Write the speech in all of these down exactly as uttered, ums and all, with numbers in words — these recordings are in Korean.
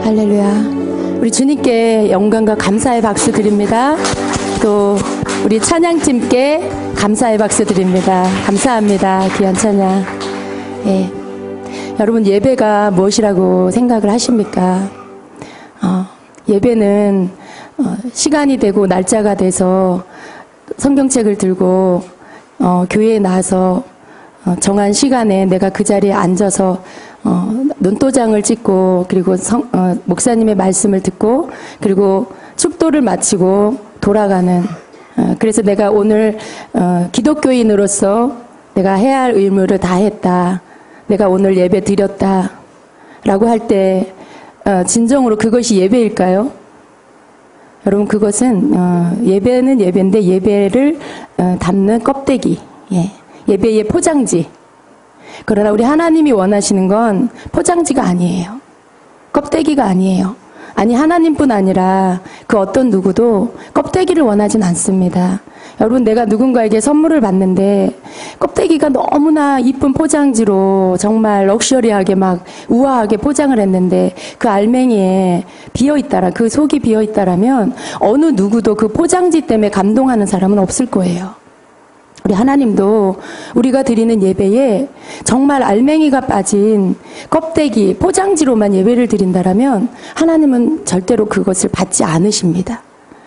할렐루야. 우리 주님께 영광과 감사의 박수 드립니다. 또 우리 찬양팀께 감사의 박수 드립니다. 감사합니다. 귀한 찬양. 예. 여러분, 예배가 무엇이라고 생각을 하십니까? 어, 예배는 어, 시간이 되고 날짜가 돼서 성경책을 들고 어, 교회에 나와서 어, 정한 시간에 내가 그 자리에 앉아서 어, 눈도장을 찍고 그리고 성, 어, 목사님의 말씀을 듣고 그리고 축도를 마치고 돌아가는, 어, 그래서 내가 오늘 어, 기독교인으로서 내가 해야 할 의무를 다 했다, 내가 오늘 예배 드렸다 라고 할 때 어, 진정으로 그것이 예배일까요? 여러분, 그것은 어, 예배는 예배인데 예배를 어, 담는 껍데기, 예. 예배의 포장지. 그러나 우리 하나님이 원하시는 건 포장지가 아니에요. 껍데기가 아니에요. 아니, 하나님뿐 아니라 그 어떤 누구도 껍데기를 원하진 않습니다. 여러분, 내가 누군가에게 선물을 받는데 껍데기가 너무나 이쁜 포장지로 정말 럭셔리하게 막 우아하게 포장을 했는데 그 알맹이에 비어있다라, 그 속이 비어있다라면 어느 누구도 그 포장지 때문에 감동하는 사람은 없을 거예요. 우리 하나님도 우리가 드리는 예배에 정말 알맹이가 빠진 껍데기, 포장지로만 예배를 드린다라면 하나님은 절대로 그것을 받지 않으십니다.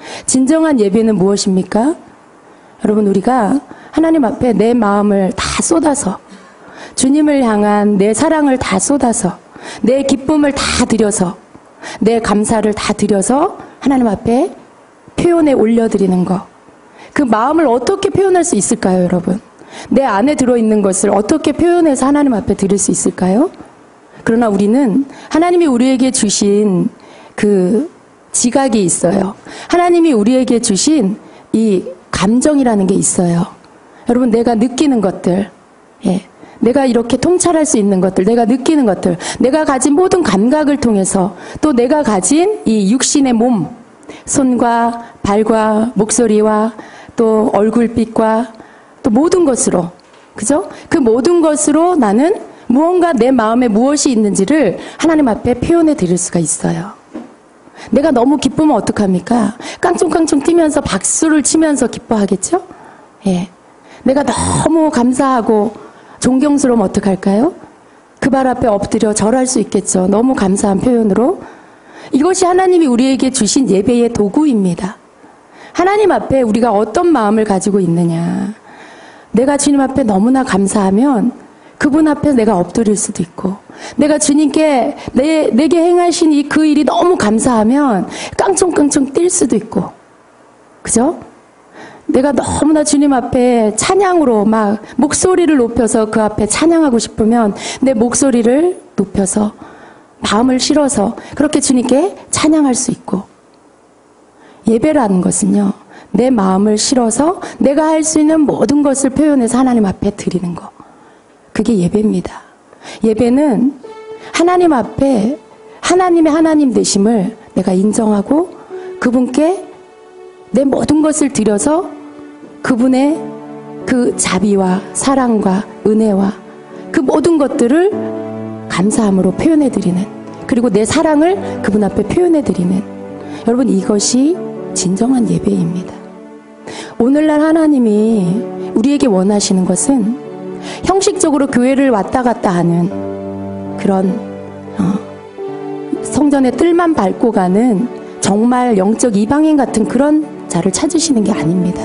진정한 예배는 무엇입니까? 여러분, 우리가 하나님 앞에 내 마음을 다 쏟아서, 주님을 향한 내 사랑을 다 쏟아서, 내 기쁨을 다 드려서, 내 감사를 다 드려서 하나님 앞에 표현에 올려드리는 것. 그 마음을 어떻게 표현할 수 있을까요, 여러분? 내 안에 들어있는 것을 어떻게 표현해서 하나님 앞에 드릴 수 있을까요? 그러나 우리는 하나님이 우리에게 주신 그 지각이 있어요. 하나님이 우리에게 주신 이 감정이라는 게 있어요. 여러분, 내가 느끼는 것들, 예, 내가 이렇게 통찰할 수 있는 것들, 내가 느끼는 것들, 내가 가진 모든 감각을 통해서 또 내가 가진 이 육신의 몸, 손과 발과 목소리와 또 얼굴빛과 또 모든 것으로, 그죠? 그 모든 것으로 나는 무언가 내 마음에 무엇이 있는지를 하나님 앞에 표현해 드릴 수가 있어요. 내가 너무 기쁘면 어떡합니까? 깡총깡총 뛰면서 박수를 치면서 기뻐하겠죠? 예. 내가 너무 감사하고 존경스러우면 어떡할까요? 그 발 앞에 엎드려 절할 수 있겠죠. 너무 감사한 표현으로. 이것이 하나님이 우리에게 주신 예배의 도구입니다. 하나님 앞에 우리가 어떤 마음을 가지고 있느냐. 내가 주님 앞에 너무나 감사하면 그분 앞에 내가 엎드릴 수도 있고, 내가 주님께 내, 내게 행하신 이 그 일이 너무 감사하면 깡총깡총 뛸 수도 있고, 그죠? 내가 너무나 주님 앞에 찬양으로 막 목소리를 높여서 그 앞에 찬양하고 싶으면 내 목소리를 높여서 마음을 실어서 그렇게 주님께 찬양할 수 있고, 예배라는 것은요, 내 마음을 실어서 내가 할 수 있는 모든 것을 표현해서 하나님 앞에 드리는 것, 그게 예배입니다. 예배는 하나님 앞에 하나님의 하나님 되심을 내가 인정하고 그분께 내 모든 것을 드려서 그분의 그 자비와 사랑과 은혜와 그 모든 것들을 감사함으로 표현해드리는, 그리고 내 사랑을 그분 앞에 표현해드리는, 여러분, 이것이 진정한 예배입니다. 오늘날 하나님이 우리에게 원하시는 것은 형식적으로 교회를 왔다 갔다 하는 그런 어, 성전의 뜰만 밟고 가는 정말 영적 이방인 같은 그런 자를 찾으시는 게 아닙니다.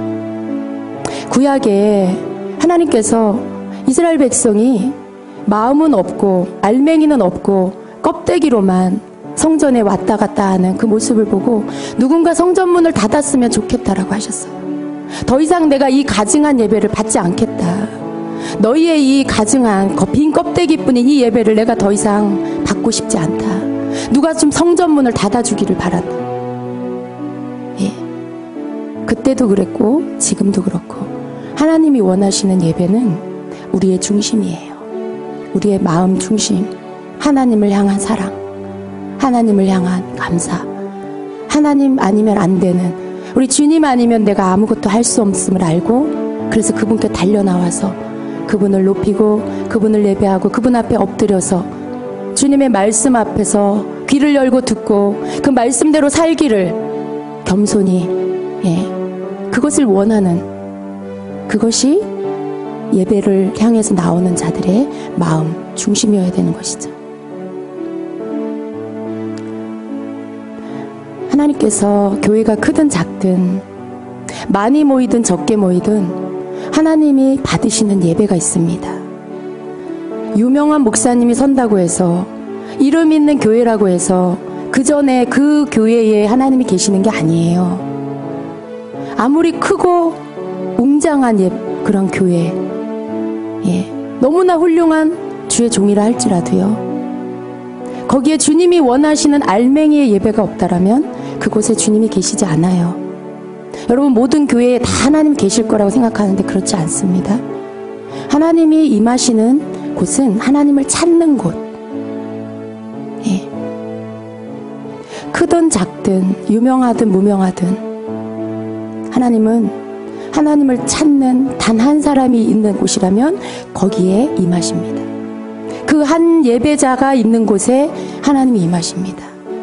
구약에 하나님께서 이스라엘 백성이 마음은 없고 알맹이는 없고 껍데기로만 성전에 왔다 갔다 하는 그 모습을 보고 누군가 성전문을 닫았으면 좋겠다라고 하셨어요. 더 이상 내가 이 가증한 예배를 받지 않겠다. 너희의 이 가증한 빈 껍데기뿐인 이 예배를 내가 더 이상 받고 싶지 않다. 누가 좀 성전문을 닫아주기를 바란다. 예. 그때도 그랬고 지금도 그렇고 하나님이 원하시는 예배는 우리의 중심이에요. 우리의 마음 중심, 하나님을 향한 사랑, 하나님을 향한 감사, 하나님 아니면 안 되는, 우리 주님 아니면 내가 아무것도 할 수 없음을 알고, 그래서 그분께 달려나와서 그분을 높이고 그분을 예배하고 그분 앞에 엎드려서 주님의 말씀 앞에서 귀 귀를 열고 듣고 그 말씀대로 살기를 겸손히, 예, 그것을 원하는, 그것이 예배를 향해서 나오는 자들의 마음 중심이어야 되는 것이죠. 하나님께서 교회가 크든 작든 많이 모이든 적게 모이든 하나님이 받으시는 예배가 있습니다. 유명한 목사님이 선다고 해서, 이름 있는 교회라고 해서 그 전에 그 교회에 하나님이 계시는 게 아니에요. 아무리 크고 웅장한 예, 그런 교회, 예, 너무나 훌륭한 주의 종이라 할지라도요, 거기에 주님이 원하시는 알맹이의 예배가 없다라면 그곳에 주님이 계시지 않아요. 여러분, 모든 교회에 다 하나님 계실 거라고 생각하는데 그렇지 않습니다. 하나님이 임하시는 곳은 하나님을 찾는 곳, 예. 크든 작든 유명하든 무명하든 하나님은 하나님을 찾는 단 한 사람이 있는 곳이라면 거기에 임하십니다. 그 한 예배자가 있는 곳에 하나님이 임하십니다.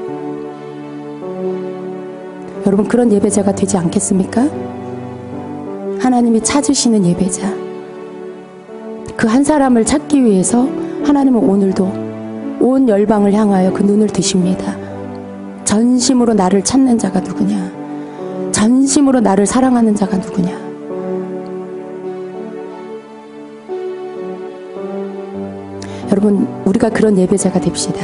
여러분, 그런 예배자가 되지 않겠습니까? 하나님이 찾으시는 예배자, 그 한 사람을 찾기 위해서 하나님은 오늘도 온 열방을 향하여 그 눈을 뜨십니다. 전심으로 나를 찾는 자가 누구냐? 전심으로 나를 사랑하는 자가 누구냐? 여러분, 우리가 그런 예배자가 됩시다.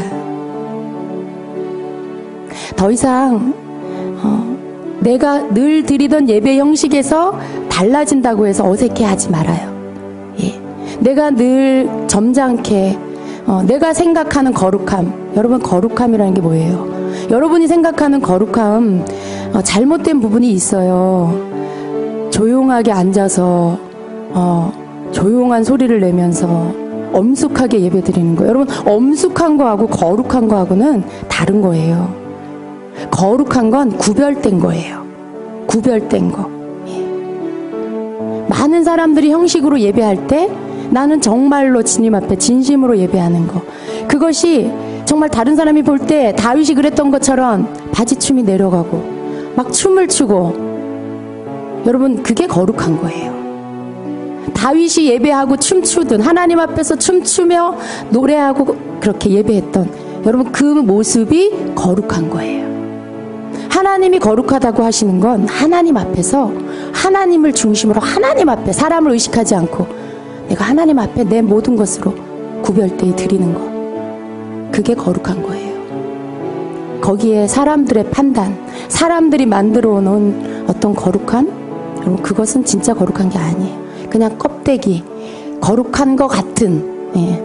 더 이상 어, 내가 늘 드리던 예배 형식에서 달라진다고 해서 어색해하지 말아요. 예. 내가 늘 점잖게, 어, 내가 생각하는 거룩함, 여러분, 거룩함이라는 게 뭐예요? 여러분이 생각하는 거룩함, 어, 잘못된 부분이 있어요. 조용하게 앉아서 어, 조용한 소리를 내면서 엄숙하게 예배드리는 거. 여러분, 엄숙한 거하고 거룩한 거하고는 다른 거예요. 거룩한 건 구별된 거예요. 구별된 거. 예. 많은 사람들이 형식으로 예배할 때 나는 정말로 주님 앞에 진심으로 예배하는 거. 그것이 정말 다른 사람이 볼 때 다윗이 그랬던 것처럼 바지춤이 내려가고 막 춤을 추고, 여러분, 그게 거룩한 거예요. 다윗이 예배하고 춤추든 하나님 앞에서 춤추며 노래하고 그렇게 예배했던, 여러분, 그 모습이 거룩한 거예요. 하나님이 거룩하다고 하시는 건 하나님 앞에서 하나님을 중심으로, 하나님 앞에 사람을 의식하지 않고 내가 하나님 앞에 내 모든 것으로 구별되이 드리는 것, 그게 거룩한 거예요. 거기에 사람들의 판단, 사람들이 만들어 놓은 어떤 거룩한, 여러분, 그것은 진짜 거룩한 게 아니에요. 그냥 껍데기, 거룩한 것 같은, 예.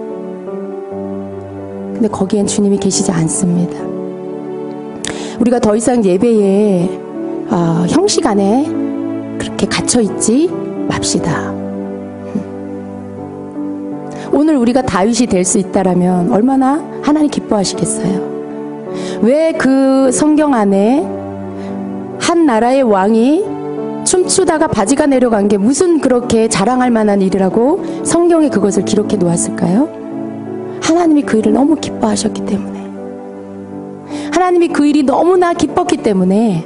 근데 거기엔 주님이 계시지 않습니다. 우리가 더 이상 예배에 어, 형식 안에 그렇게 갇혀있지 맙시다. 오늘 우리가 다윗이 될 수 있다라면 얼마나 하나님 기뻐하시겠어요? 왜 그 성경 안에 한 나라의 왕이 춤추다가 바지가 내려간 게 무슨 그렇게 자랑할 만한 일이라고 성경에 그것을 기록해 놓았을까요? 하나님이 그 일을 너무 기뻐하셨기 때문에, 하나님이 그 일이 너무나 기뻤기 때문에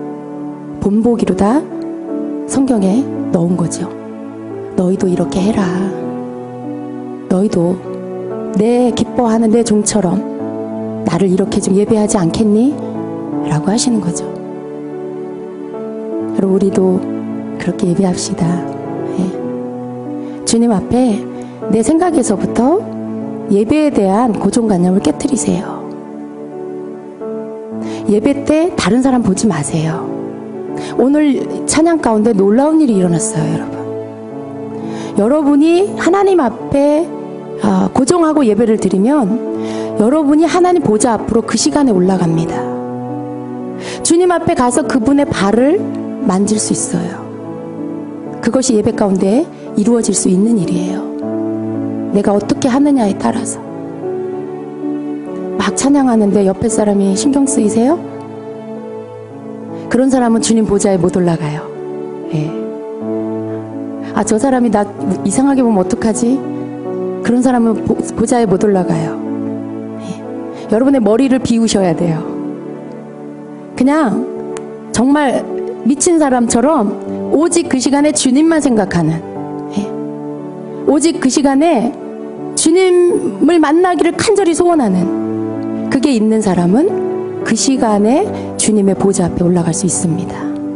본보기로다 성경에 넣은 거죠. 너희도 이렇게 해라. 너희도 내 기뻐하는 내 종처럼 나를 이렇게 좀 예배하지 않겠니? 라고 하시는 거죠. 여러분, 우리도 그렇게 예배합시다. 예. 주님 앞에 내 생각에서부터 예배에 대한 고정관념을 깨트리세요. 예배 때 다른 사람 보지 마세요. 오늘 찬양 가운데 놀라운 일이 일어났어요, 여러분. 여러분이 하나님 앞에 고정하고 예배를 드리면 여러분이 하나님 보좌 앞으로 그 시간에 올라갑니다. 주님 앞에 가서 그분의 발을 만질 수 있어요. 그것이 예배 가운데 이루어질 수 있는 일이에요. 내가 어떻게 하느냐에 따라서. 막 찬양하는데 옆에 사람이 신경 쓰이세요? 그런 사람은 주님 보좌에 못 올라가요. 예. 아, 저 사람이 나 이상하게 보면 어떡하지? 그런 사람은 보, 보좌에 못 올라가요. 예. 여러분의 머리를 비우셔야 돼요. 그냥 정말 미친 사람처럼 오직 그 시간에 주님만 생각하는, 예. 오직 그 시간에 주님을 만나기를 간절히 소원하는, 그게 있는 사람은 그 시간에 주님의 보좌 앞에 올라갈 수 있습니다.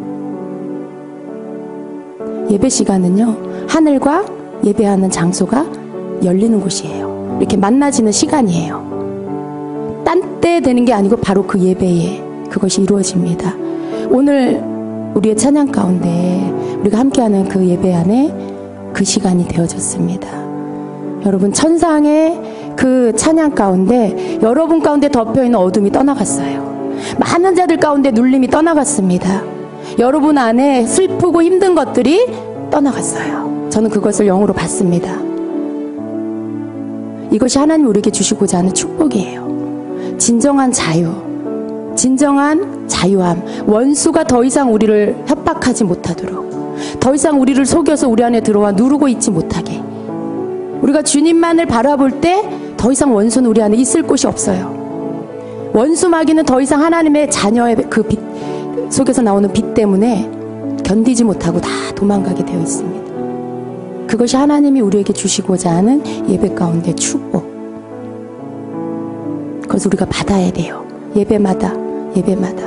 예배 시간은요, 하늘과 예배하는 장소가 열리는 곳이에요. 이렇게 만나지는 시간이에요. 딴 때 되는 게 아니고 바로 그 예배에 그것이 이루어집니다. 오늘 우리의 찬양 가운데 우리가 함께하는 그 예배 안에 그 시간이 되어졌습니다. 여러분, 천상의 그 찬양 가운데 여러분 가운데 덮여있는 어둠이 떠나갔어요. 많은 자들 가운데 눌림이 떠나갔습니다. 여러분 안에 슬프고 힘든 것들이 떠나갔어요. 저는 그것을 영으로 봤습니다. 이것이 하나님 우리에게 주시고자 하는 축복이에요. 진정한 자유, 진정한 자유함, 원수가 더 이상 우리를 협박하지 못하도록, 더 이상 우리를 속여서 우리 안에 들어와 누르고 있지 못하게, 우리가 주님만을 바라볼 때 더 이상 원수는 우리 안에 있을 곳이 없어요. 원수 마귀는 더 이상 하나님의 자녀의 그 빛 속에서 나오는 빛 때문에 견디지 못하고 다 도망가게 되어 있습니다. 그것이 하나님이 우리에게 주시고자 하는 예배 가운데 축복. 그것을 우리가 받아야 돼요. 예배마다, 예배마다.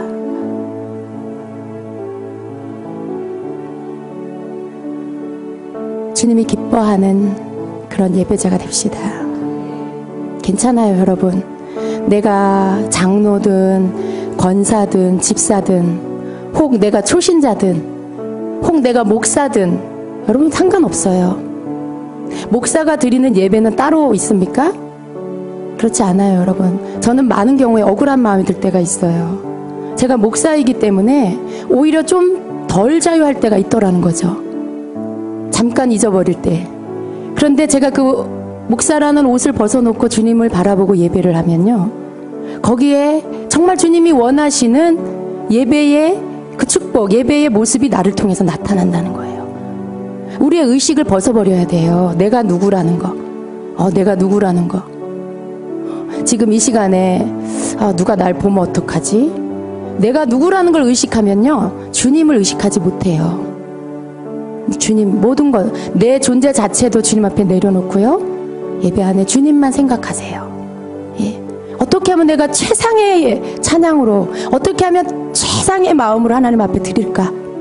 주님이 기뻐하는 그런 예배자가 됩시다. 괜찮아요, 여러분. 내가 장로든 권사든 집사든 혹 내가 초신자든 혹 내가 목사든 여러분 상관없어요. 목사가 드리는 예배는 따로 있습니까? 그렇지 않아요, 여러분. 저는 많은 경우에 억울한 마음이 들 때가 있어요. 제가 목사이기 때문에 오히려 좀 덜 자유할 때가 있더라는 거죠. 잠깐 잊어버릴 때. 그런데 제가 그 목사라는 옷을 벗어놓고 주님을 바라보고 예배를 하면요, 거기에 정말 주님이 원하시는 예배의 그 축복, 예배의 모습이 나를 통해서 나타난다는 거예요. 우리의 의식을 벗어버려야 돼요. 내가 누구라는 거, 어, 내가 누구라는 거. 지금 이 시간에 아, 누가 날 보면 어떡하지? 내가 누구라는 걸 의식하면요, 주님을 의식하지 못해요. 주님, 모든 것, 내 존재 자체도 주님 앞에 내려놓고요, 예배 안에 주님만 생각하세요. 예. 어떻게 하면 내가 최상의 찬양으로, 어떻게 하면 최상의 마음으로 하나님 앞에 드릴까?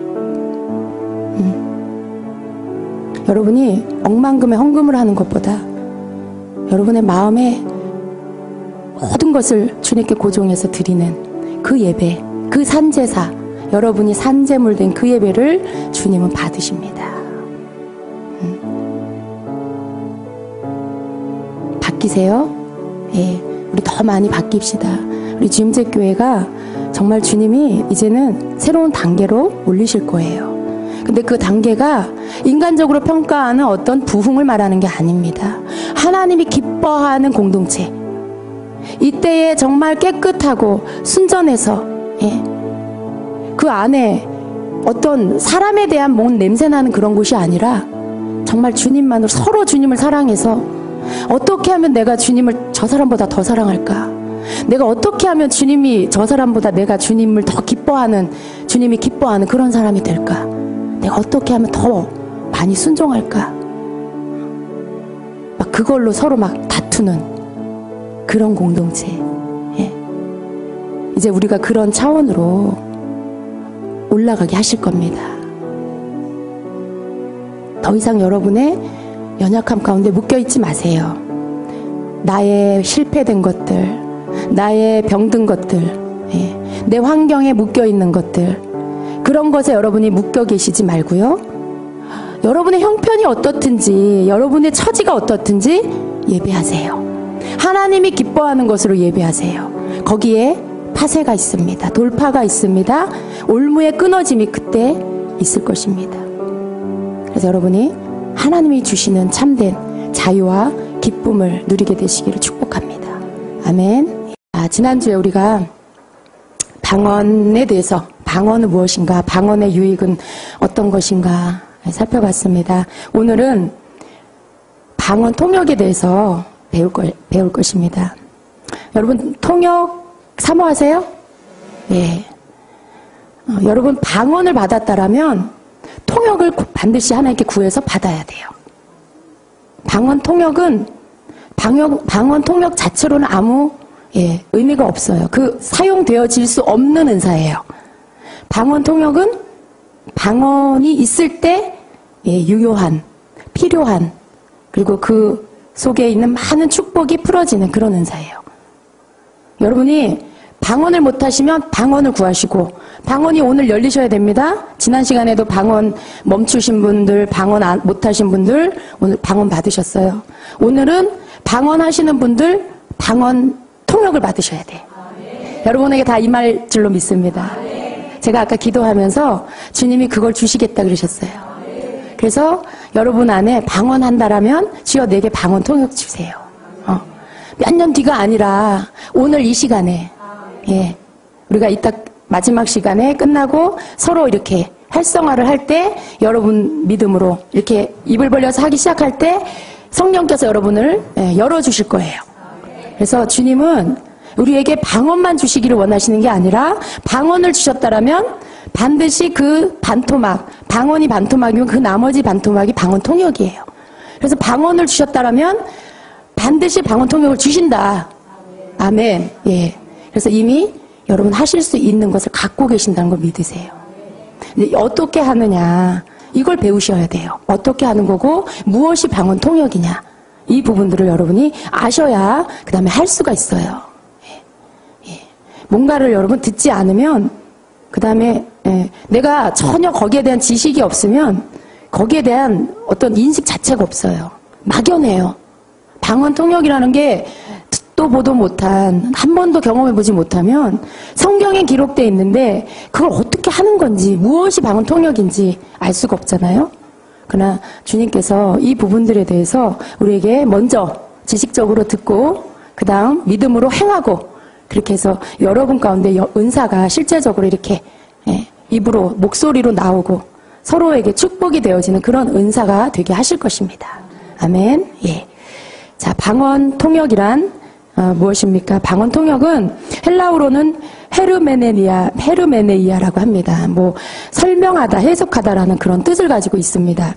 음. 여러분이 억만금의 헌금을 하는 것보다 여러분의 마음에 모든 것을 주님께 고정해서 드리는 그 예배, 그 산제사, 여러분이 산제물 된 그 예배를 주님은 받으십니다. 음. 바뀌세요? 예, 우리 더 많이 바뀝시다. 우리 주임제교회가 정말 주님이 이제는 새로운 단계로 올리실 거예요. 근데 그 단계가 인간적으로 평가하는 어떤 부흥을 말하는 게 아닙니다. 하나님이 기뻐하는 공동체, 이때에 정말 깨끗하고 순전해서, 예, 그 안에 어떤 사람에 대한 뭔 냄새나는 그런 곳이 아니라 정말 주님만으로 서로 주님을 사랑해서 어떻게 하면 내가 주님을 저 사람보다 더 사랑할까? 내가 어떻게 하면 주님이 저 사람보다 내가 주님을 더 기뻐하는, 주님이 기뻐하는 그런 사람이 될까? 내가 어떻게 하면 더 많이 순종할까? 막 그걸로 서로 막 다투는 그런 공동체. 예. 이제 우리가 그런 차원으로 올라가게 하실 겁니다. 더 이상 여러분의 연약함 가운데 묶여있지 마세요. 나의 실패된 것들, 나의 병든 것들, 예, 내 환경에 묶여있는 것들, 그런 것에 여러분이 묶여 계시지 말고요, 여러분의 형편이 어떻든지, 여러분의 처지가 어떻든지 예배하세요. 하나님이 기뻐하는 것으로 예배하세요. 거기에 파쇄가 있습니다. 돌파가 있습니다. 올무의 끊어짐이 그때 있을 것입니다. 그래서 여러분이 하나님이 주시는 참된 자유와 기쁨을 누리게 되시기를 축복합니다. 아멘. 아, 지난주에 우리가 방언에 대해서, 방언은 무엇인가, 방언의 유익은 어떤 것인가 살펴봤습니다. 오늘은 방언 통역에 대해서 배울, 걸, 배울 것입니다. 여러분 통역 사모하세요? 예. 어, 여러분 방언을 받았다라면 통역을 반드시 하나님께 구해서 받아야 돼요. 방언 통역은 방역, 방언 통역 자체로는 아무 예, 의미가 없어요. 그 사용되어질 수 없는 은사예요. 방언 통역은 방언이 있을 때 예, 유효한, 필요한, 그리고 그 속에 있는 많은 축복이 풀어지는 그런 은사예요. 여러분이 방언을 못하시면 방언을 구하시고, 방언이 오늘 열리셔야 됩니다. 지난 시간에도 방언 멈추신 분들, 방언 안, 못하신 분들 오늘 방언 받으셨어요. 오늘은 방언 하시는 분들 방언 통역을 받으셔야 돼요. 여러분에게 다 임할 줄로 믿습니다. 제가 아까 기도하면서 주님이 그걸 주시겠다 그러셨어요. 그래서 여러분 안에 방언한다라면 주여 내게 방언 통역 주세요. 어. 몇 년 뒤가 아니라 오늘 이 시간에 예, 우리가 이따 마지막 시간에 끝나고 서로 이렇게 활성화를 할 때 여러분 믿음으로 이렇게 입을 벌려서 하기 시작할 때 성령께서 여러분을 예, 열어주실 거예요. 그래서 주님은 우리에게 방언만 주시기를 원하시는 게 아니라 방언을 주셨다라면 반드시 그 반토막, 방언이 반토막이면 그 나머지 반토막이 방언 통역이에요. 그래서 방언을 주셨다라면 반드시 방언 통역을 주신다. 아멘. 예. 그래서 이미 여러분 하실 수 있는 것을 갖고 계신다는 걸 믿으세요. 근데 어떻게 하느냐, 이걸 배우셔야 돼요. 어떻게 하는 거고 무엇이 방언 통역이냐, 이 부분들을 여러분이 아셔야 그 다음에 할 수가 있어요. 예. 예. 뭔가를 여러분 듣지 않으면 그 다음에 예. 내가 전혀 거기에 대한 지식이 없으면 거기에 대한 어떤 인식 자체가 없어요. 막연해요. 방언 통역이라는 게 듣도 보도 못한, 한 번도 경험해보지 못하면 성경에 기록되어 있는데 그걸 어떻게 하는 건지, 무엇이 방언 통역인지 알 수가 없잖아요. 그러나 주님께서 이 부분들에 대해서 우리에게 먼저 지식적으로 듣고 그 다음 믿음으로 행하고, 그렇게 해서 여러분 가운데 은사가 실제적으로 이렇게 예, 입으로 목소리로 나오고 서로에게 축복이 되어지는 그런 은사가 되게 하실 것입니다. 아멘. 예. 자, 방언 통역이란 어, 무엇입니까? 방언 통역은 헬라어로는 헤르메네니아, 헤르메네이아라고 합니다. 뭐 설명하다, 해석하다라는 그런 뜻을 가지고 있습니다.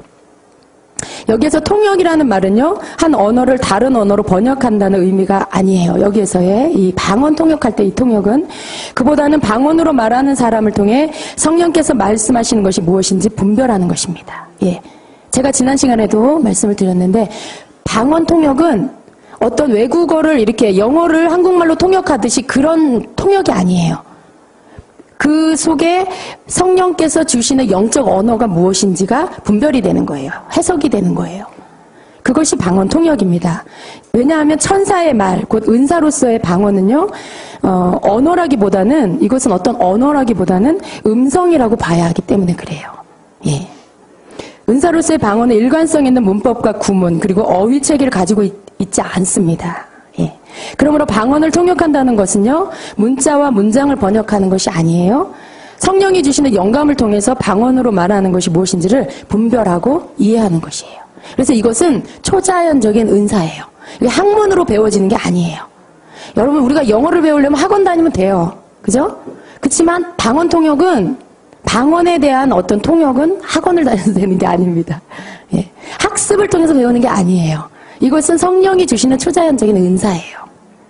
여기에서 통역이라는 말은요, 한 언어를 다른 언어로 번역한다는 의미가 아니에요. 여기에서의 이 방언 통역할 때 이 통역은 그보다는 방언으로 말하는 사람을 통해 성령께서 말씀하시는 것이 무엇인지 분별하는 것입니다. 예, 제가 지난 시간에도 말씀을 드렸는데 방언 통역은 어떤 외국어를 이렇게 영어를 한국말로 통역하듯이 그런 통역이 아니에요. 그 속에 성령께서 주시는 영적 언어가 무엇인지가 분별이 되는 거예요. 해석이 되는 거예요. 그것이 방언 통역입니다. 왜냐하면 천사의 말, 곧 은사로서의 방언은요, 어, 언어라기보다는, 이것은 어떤 언어라기보다는 음성이라고 봐야 하기 때문에 그래요. 예. 은사로서의 방언은 일관성 있는 문법과 구문, 그리고 어휘 체계를 가지고 있, 있지 않습니다. 예. 그러므로 방언을 통역한다는 것은요, 문자와 문장을 번역하는 것이 아니에요. 성령이 주시는 영감을 통해서 방언으로 말하는 것이 무엇인지를 분별하고 이해하는 것이에요. 그래서 이것은 초자연적인 은사예요. 이게 학문으로 배워지는 게 아니에요. 여러분, 우리가 영어를 배우려면 학원 다니면 돼요. 그죠? 그렇지만 방언 통역은, 방언에 대한 어떤 통역은 학원을 다녀서 되는 게 아닙니다. 예. 학습을 통해서 배우는 게 아니에요. 이것은 성령이 주시는 초자연적인 은사예요.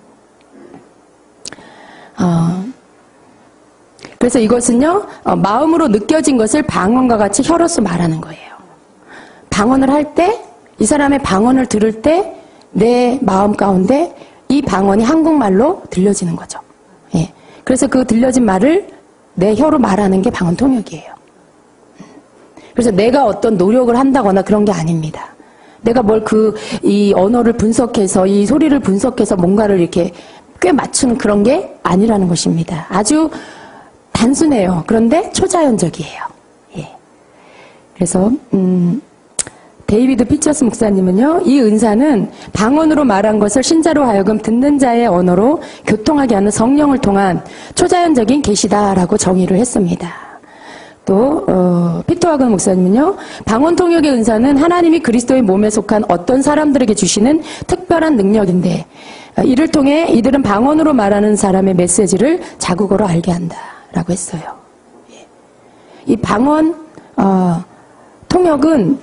어, 그래서 이것은요, 어, 마음으로 느껴진 것을 방언과 같이 혀로서 말하는 거예요. 방언을 할 때, 이 사람의 방언을 들을 때 내 마음 가운데 이 방언이 한국말로 들려지는 거죠. 예. 그래서 그 들려진 말을 내 혀로 말하는 게 방언 통역이에요. 그래서 내가 어떤 노력을 한다거나 그런 게 아닙니다. 내가 뭘 그, 이 언어를 분석해서, 이 소리를 분석해서 뭔가를 이렇게 꽤 맞추는 그런 게 아니라는 것입니다. 아주 단순해요. 그런데 초자연적이에요. 예. 그래서, 음, 데이비드 피처스 목사님은요, 이 은사는 방언으로 말한 것을 신자로 하여금 듣는 자의 언어로 교통하게 하는 성령을 통한 초자연적인 계시다라고 정의를 했습니다. 또 어, 피터 하건 목사님은요, 방언 통역의 은사는 하나님이 그리스도의 몸에 속한 어떤 사람들에게 주시는 특별한 능력인데, 이를 통해 이들은 방언으로 말하는 사람의 메시지를 자국어로 알게 한다라고 했어요. 이 방언 어, 통역은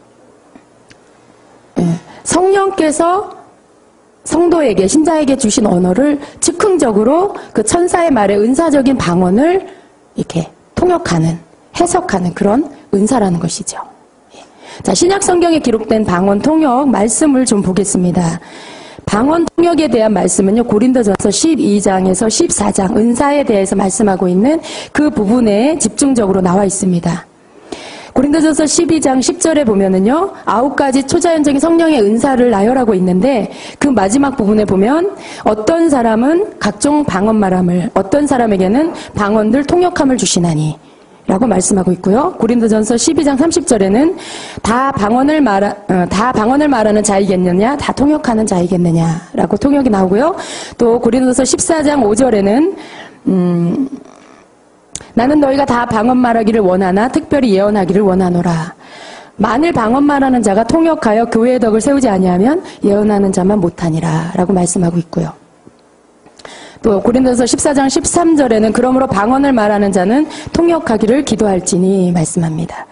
성령께서 성도에게, 신자에게 주신 언어를 즉흥적으로 그 천사의 말에 은사적인 방언을 이렇게 통역하는, 해석하는 그런 은사라는 것이죠. 자, 신약 성경에 기록된 방언 통역 말씀을 좀 보겠습니다. 방언 통역에 대한 말씀은요, 고린도전서 십이 장에서 십사 장 은사에 대해서 말씀하고 있는 그 부분에 집중적으로 나와 있습니다. 고린도전서 십이 장 십 절에 보면은요, 아홉 가지 초자연적인 성령의 은사를 나열하고 있는데, 그 마지막 부분에 보면 어떤 사람은 각종 방언 말함을, 어떤 사람에게는 방언들 통역함을 주시나니 라고 말씀하고 있고요. 고린도전서 십이 장 삼십 절에는 다 방언을 말하, 어, 다 방언을 말하는 자이겠느냐, 다 통역하는 자이겠느냐라고 통역이 나오고요. 또 고린도전서 십사 장 오 절에는 음, 나는 너희가 다 방언 말하기를 원하나 특별히 예언하기를 원하노라. 만일 방언 말하는 자가 통역하여 교회의 덕을 세우지 아니하면 예언하는 자만 못하니라 라고 말씀하고 있고요. 또 고린도서 십사 장 십삼 절에는 그러므로 방언을 말하는 자는 통역하기를 기도할지니 말씀합니다.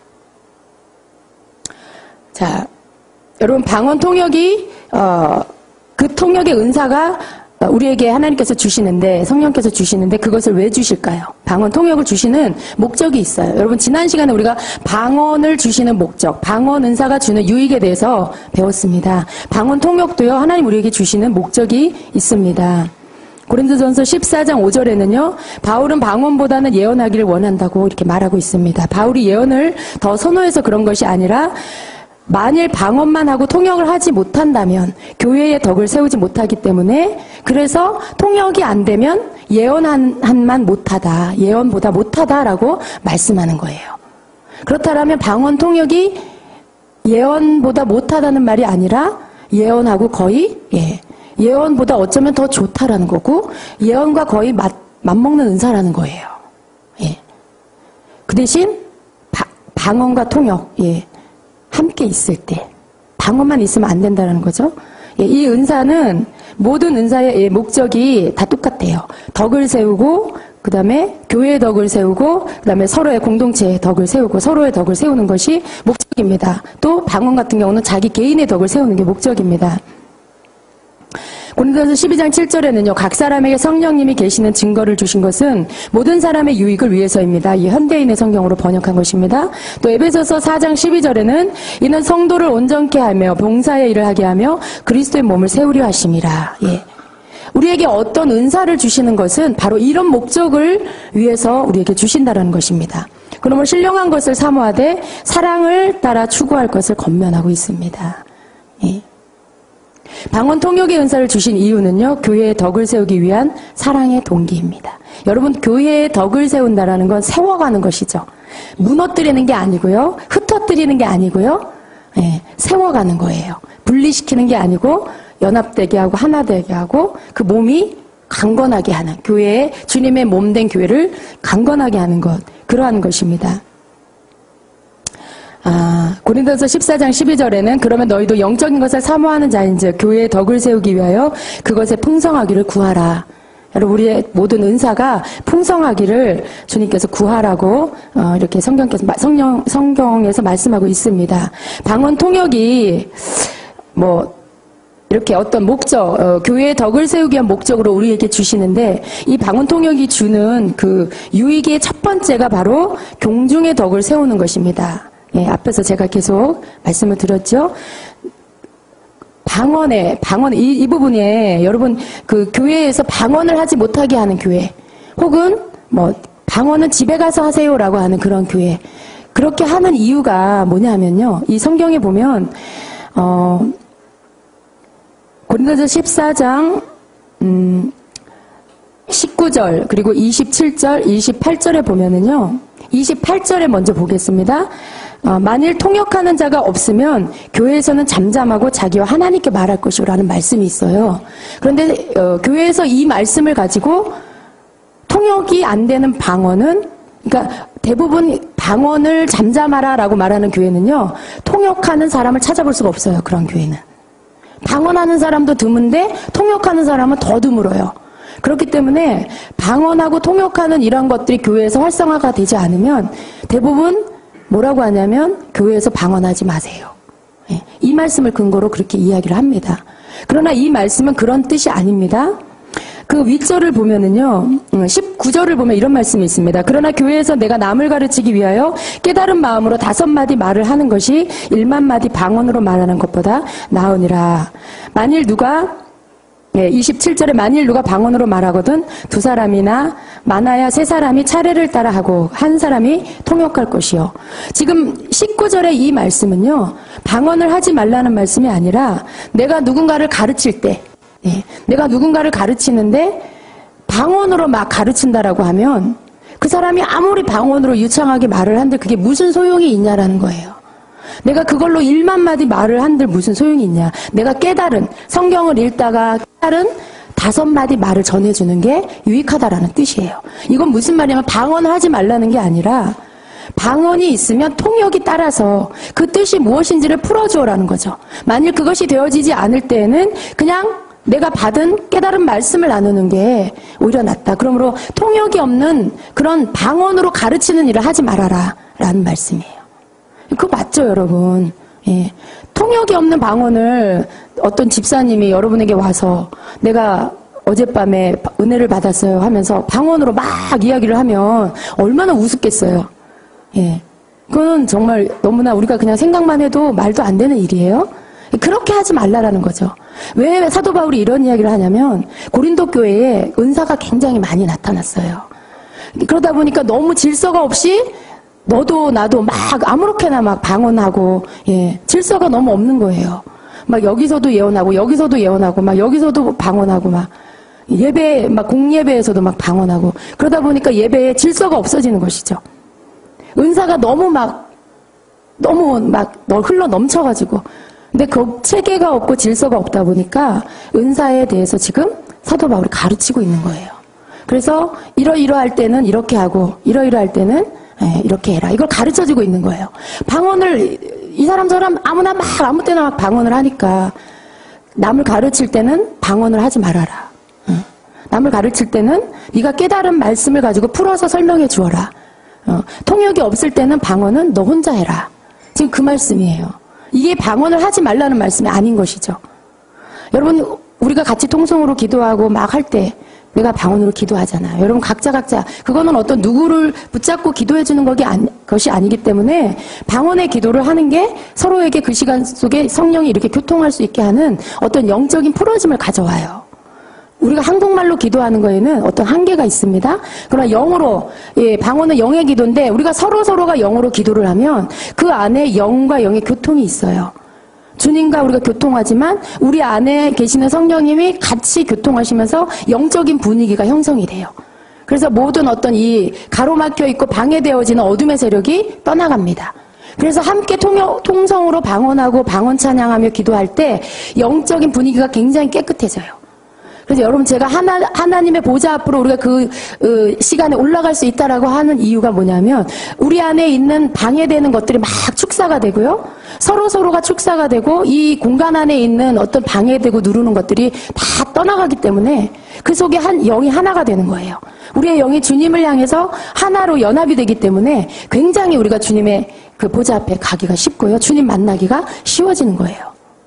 자, 여러분 방언 통역이 어, 그 통역의 은사가 우리에게 하나님께서 주시는데, 성령께서 주시는데 그것을 왜 주실까요? 방언 통역을 주시는 목적이 있어요. 여러분 지난 시간에 우리가 방언을 주시는 목적, 방언 은사가 주는 유익에 대해서 배웠습니다. 방언 통역도요, 하나님 우리에게 주시는 목적이 있습니다. 고린도전서 십사 장 오 절에는요, 바울은 방언보다는 예언하기를 원한다고 이렇게 말하고 있습니다. 바울이 예언을 더 선호해서 그런 것이 아니라 만일 방언만 하고 통역을 하지 못한다면 교회의 덕을 세우지 못하기 때문에, 그래서 통역이 안 되면 예언한 한만 못하다, 예언보다 못하다라고 말씀하는 거예요. 그렇다면 방언 통역이 예언보다 못하다는 말이 아니라 예언하고 거의 예, 예언보다 어쩌면 더 좋다라는 거고, 예언과 거의 맞, 맞먹는 은사라는 거예요. 예. 그 대신 바, 방언과 통역, 예. 함께 있을 때 방언만 있으면 안 된다는 거죠. 예, 이 은사는 모든 은사의 예, 목적이 다 똑같아요. 덕을 세우고, 그 다음에 교회의 덕을 세우고, 그 다음에 서로의 공동체의 덕을 세우고, 서로의 덕을 세우는 것이 목적입니다. 또 방언 같은 경우는 자기 개인의 덕을 세우는 게 목적입니다. 고린도전서 십이 장 칠 절에는요, 각 사람에게 성령님이 계시는 증거를 주신 것은 모든 사람의 유익을 위해서입니다. 이 현대인의 성경으로 번역한 것입니다. 또 에베소서 사 장 십이 절에는 이는 성도를 온전케 하며 봉사의 일을 하게 하며 그리스도의 몸을 세우려 하심이라. 예. 우리에게 어떤 은사를 주시는 것은 바로 이런 목적을 위해서 우리에게 주신다는 것입니다. 그러므로 신령한 것을 사모하되 사랑을 따라 추구할 것을 권면하고 있습니다. 예. 방언 통역의 은사를 주신 이유는요, 교회의 덕을 세우기 위한 사랑의 동기입니다. 여러분, 교회의 덕을 세운다라는 건 세워가는 것이죠. 무너뜨리는 게 아니고요, 흩어뜨리는 게 아니고요, 예, 세워가는 거예요. 분리시키는 게 아니고 연합되게 하고 하나되게 하고 그 몸이 강건하게 하는, 교회의 주님의 몸된 교회를 강건하게 하는 것, 그러한 것입니다. 아, 고린도전서 십사 장 십이 절에는 그러면 너희도 영적인 것을 사모하는 자인즉 교회의 덕을 세우기 위하여 그것에 풍성하기를 구하라. 여러분, 우리의 모든 은사가 풍성하기를 주님께서 구하라고 어, 이렇게 성경께서 성령 성경에서 말씀하고 있습니다. 방언 통역이 뭐 이렇게 어떤 목적, 어, 교회의 덕을 세우기 위한 목적으로 우리에게 주시는데, 이 방언 통역이 주는 그 유익의 첫 번째가 바로 공중의 덕을 세우는 것입니다. 예, 앞에서 제가 계속 말씀을 드렸죠. 방언에, 방언, 이, 이 부분에 여러분, 그 교회에서 방언을 하지 못하게 하는 교회, 혹은 뭐, 방언은 집에 가서 하세요라고 하는 그런 교회. 그렇게 하는 이유가 뭐냐면요. 이 성경에 보면, 어, 고린도전서 십사 장, 음, 십구 절, 그리고 이십칠 절, 이십팔 절에 보면은요, 이십팔 절에 먼저 보겠습니다. 어, 만일 통역하는 자가 없으면 교회에서는 잠잠하고 자기와 하나님께 말할 것이라는 말씀이 있어요. 그런데 어, 교회에서 이 말씀을 가지고 통역이 안 되는 방언은, 그러니까 대부분 방언을 잠잠하라라고 말하는 교회는요, 통역하는 사람을 찾아볼 수가 없어요. 그런 교회는. 방언하는 사람도 드문데 통역하는 사람은 더 드물어요. 그렇기 때문에 방언하고 통역하는 이런 것들이 교회에서 활성화가 되지 않으면 대부분 뭐라고 하냐면 교회에서 방언하지 마세요. 예, 이 말씀을 근거로 그렇게 이야기를 합니다. 그러나 이 말씀은 그런 뜻이 아닙니다. 그 윗절을 보면은요, 십구 절을 보면 이런 말씀이 있습니다. 그러나 교회에서 내가 남을 가르치기 위하여 깨달은 마음으로 다섯 마디 말을 하는 것이 일만 마디 방언으로 말하는 것보다 나으니라. 만일 누가 네, 이십칠 절에 만일 누가 방언으로 말하거든 두 사람이나 많아야 세 사람이 차례를 따라 하고 한 사람이 통역할 것이요. 지금 십구 절의 이 말씀은요, 방언을 하지 말라는 말씀이 아니라 내가 누군가를 가르칠 때, 네, 내가 누군가를 가르치는데 방언으로 막 가르친다라고 하면 그 사람이 아무리 방언으로 유창하게 말을 한들 그게 무슨 소용이 있냐라는 거예요. 내가 그걸로 일만 마디 말을 한들 무슨 소용이 있냐. 내가 깨달은, 성경을 읽다가 깨달은 다섯 마디 말을 전해주는 게 유익하다라는 뜻이에요. 이건 무슨 말이냐면 방언을 하지 말라는 게 아니라 방언이 있으면 통역이 따라서 그 뜻이 무엇인지를 풀어주어라는 거죠. 만일 그것이 되어지지 않을 때에는 그냥 내가 받은 깨달은 말씀을 나누는 게 오히려 낫다. 그러므로 통역이 없는 그런 방언으로 가르치는 일을 하지 말아라 라는 말씀이에요. 그거 맞죠, 여러분? 예. 통역이 없는 방언을 어떤 집사님이 여러분에게 와서 내가 어젯밤에 은혜를 받았어요 하면서 방언으로 막 이야기를 하면 얼마나 우습겠어요. 예. 그건 정말 너무나 우리가 그냥 생각만 해도 말도 안 되는 일이에요. 그렇게 하지 말라라는 거죠. 왜 사도 바울이 이런 이야기를 하냐면 고린도 교회에 은사가 굉장히 많이 나타났어요. 그러다 보니까 너무 질서가 없이 너도 나도 막 아무렇게나 막 방언하고, 예, 질서가 너무 없는 거예요. 막 여기서도 예언하고 여기서도 예언하고 막 여기서도 방언하고 막 예배 막 공예배에서도 막 방언하고 그러다 보니까 예배에 질서가 없어지는 것이죠. 은사가 너무 막 너무 막 흘러 넘쳐가지고 근데 그 체계가 없고 질서가 없다 보니까 은사에 대해서 지금 사도 바울이 가르치고 있는 거예요. 그래서 이러이러할 때는 이렇게 하고 이러이러할 때는 예, 이렇게 해라. 이걸 가르쳐주고 있는 거예요. 방언을 이 사람 저람 아무나 막 아무 때나 막 방언을 하니까 남을 가르칠 때는 방언을 하지 말아라. 응. 남을 가르칠 때는 네가 깨달은 말씀을 가지고 풀어서 설명해 주어라. 어, 통역이 없을 때는 방언은 너 혼자 해라. 지금 그 말씀이에요. 이게 방언을 하지 말라는 말씀이 아닌 것이죠. 여러분 우리가 같이 통성으로 기도하고 막 할 때 내가 방언으로 기도하잖아요. 여러분 각자 각자 그거는 어떤 누구를 붙잡고 기도해 주는 것이, 아니, 것이 아니기 때문에 방언의 기도를 하는 게 서로에게 그 시간 속에 성령이 이렇게 교통할 수 있게 하는 어떤 영적인 풀어짐을 가져와요. 우리가 한국말로 기도하는 거에는 어떤 한계가 있습니다. 그러나 영으로, 예, 방언은 영의 기도인데 우리가 서로 서로가 영으로 기도를 하면 그 안에 영과 영의 교통이 있어요. 주님과 우리가 교통하지만 우리 안에 계시는 성령님이 같이 교통하시면서 영적인 분위기가 형성이 돼요. 그래서 모든 어떤 이 가로막혀 있고 방해되어지는 어둠의 세력이 떠나갑니다. 그래서 함께 통역, 통성으로 방언하고 방언 찬양하며 기도할 때 영적인 분위기가 굉장히 깨끗해져요. 그래서 여러분 제가 하나, 하나님의 보좌 앞으로 우리가 그 어, 시간에 올라갈 수 있다라고 하는 이유가 뭐냐면 우리 안에 있는 방해되는 것들이 막 축사가 되고요. 서로 서로가 축사가 되고 이 공간 안에 있는 어떤 방해되고 누르는 것들이 다 떠나가기 때문에 그 속에 한 영이 하나가 되는 거예요. 우리의 영이 주님을 향해서 하나로 연합이 되기 때문에 굉장히 우리가 주님의 그 보좌 앞에 가기가 쉽고요. 주님 만나기가 쉬워지는 거예요.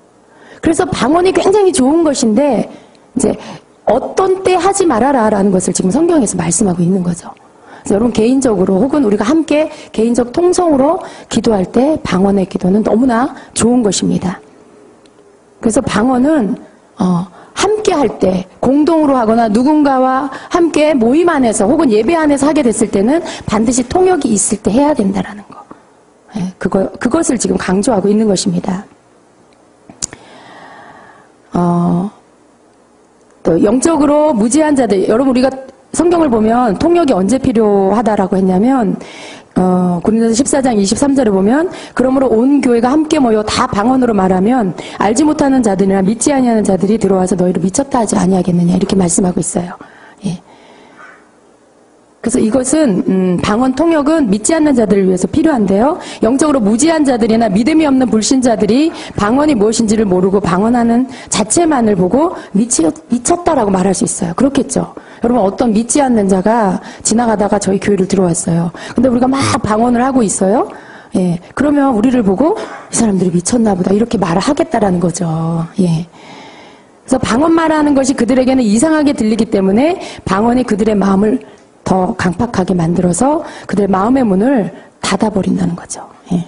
그래서 방언이 굉장히 좋은 것인데 이제 어떤 때 하지 말아라라는 것을 지금 성경에서 말씀하고 있는 거죠. 그래서 여러분 개인적으로 혹은 우리가 함께 개인적 통성으로 기도할 때 방언의 기도는 너무나 좋은 것입니다. 그래서 방언은 어, 함께 할 때 공동으로 하거나 누군가와 함께 모임 안에서 혹은 예배 안에서 하게 됐을 때는 반드시 통역이 있을 때 해야 된다라는 거. 네, 그거 그것을 지금 강조하고 있는 것입니다. 어. 또 영적으로 무지한 자들, 여러분 우리가 성경을 보면 통역이 언제 필요하다라고 했냐면 어, 고린도서 십사 장 이십삼 절에 보면 그러므로 온 교회가 함께 모여 다 방언으로 말하면 알지 못하는 자들이나 믿지 아니하는 자들이 들어와서 너희를 미쳤다 하지 아니하겠느냐 이렇게 말씀하고 있어요. 예. 그래서 이것은 음, 방언 통역은 믿지 않는 자들을 위해서 필요한데요. 영적으로 무지한 자들이나 믿음이 없는 불신자들이 방언이 무엇인지를 모르고 방언하는 자체만을 보고 미치, 미쳤다라고 말할 수 있어요. 그렇겠죠. 여러분 어떤 믿지 않는 자가 지나가다가 저희 교회를 들어왔어요. 근데 우리가 막 방언을 하고 있어요. 예, 그러면 우리를 보고 이 사람들이 미쳤나 보다 이렇게 말을 하겠다라는 거죠. 예. 그래서 방언 말하는 것이 그들에게는 이상하게 들리기 때문에 방언이 그들의 마음을 더 강팍하게 만들어서 그들의 마음의 문을 닫아버린다는 거죠. 예.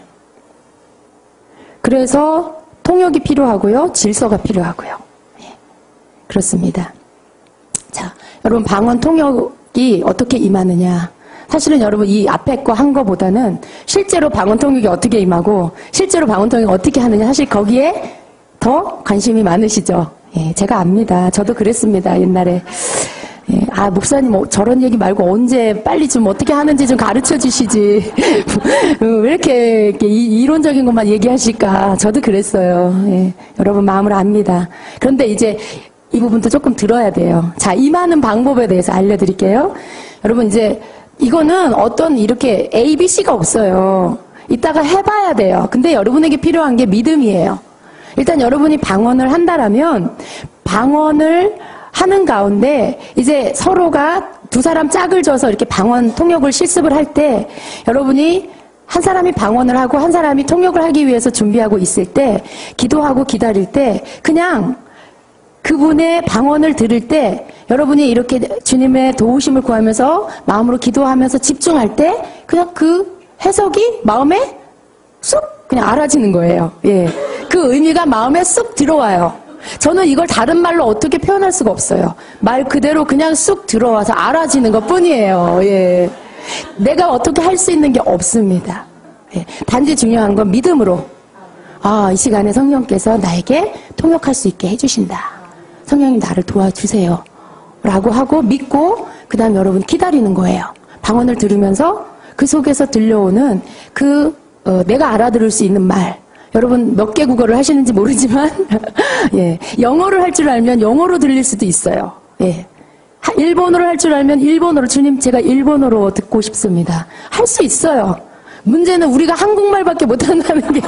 그래서 통역이 필요하고요. 질서가 필요하고요. 예. 그렇습니다. 자, 여러분 방언 통역이 어떻게 임하느냐. 사실은 여러분 이 앞에 거 한 거보다는 실제로 방언 통역이 어떻게 임하고 실제로 방언 통역이 어떻게 하느냐. 사실 거기에 더 관심이 많으시죠. 예, 제가 압니다. 저도 그랬습니다. 옛날에. 예, 아, 목사님, 뭐, 저런 얘기 말고 언제 빨리 좀 어떻게 하는지 좀 가르쳐 주시지. 왜 이렇게, 이렇게 이, 이론적인 것만 얘기하실까. 저도 그랬어요. 예, 여러분 마음을 압니다. 그런데 이제 이 부분도 조금 들어야 돼요. 자, 임하는 방법에 대해서 알려드릴게요. 여러분 이제 이거는 어떤 이렇게 A, B, C가 없어요. 이따가 해봐야 돼요. 근데 여러분에게 필요한 게 믿음이에요. 일단 여러분이 방언을 한다라면 방언을 하는 가운데 이제 서로가 두 사람 짝을 져서 이렇게 방언 통역을 실습을 할 때 여러분이 한 사람이 방언을 하고 한 사람이 통역을 하기 위해서 준비하고 있을 때 기도하고 기다릴 때 그냥 그분의 방언을 들을 때 여러분이 이렇게 주님의 도우심을 구하면서 마음으로 기도하면서 집중할 때 그냥 그 해석이 마음에 쑥 그냥 알아지는 거예요. 예. 그 의미가 마음에 쑥 들어와요. 저는 이걸 다른 말로 어떻게 표현할 수가 없어요. 말 그대로 그냥 쑥 들어와서 알아지는 것 뿐이에요. 예. 내가 어떻게 할 수 있는 게 없습니다. 예. 단지 중요한 건 믿음으로. 아, 이 시간에 성령께서 나에게 통역할 수 있게 해주신다. 성령님 나를 도와주세요. 라고 하고 믿고 그 다음 여러분 기다리는 거예요. 방언을 들으면서 그 속에서 들려오는 그 어, 내가 알아들을 수 있는 말. 여러분 몇 개 국어를 하시는지 모르지만 예, 영어를 할 줄 알면 영어로 들릴 수도 있어요. 예. 일본어를 할 줄 알면 일본어로 주님 제가 일본어로 듣고 싶습니다. 할 수 있어요. 문제는 우리가 한국말밖에 못한다는 게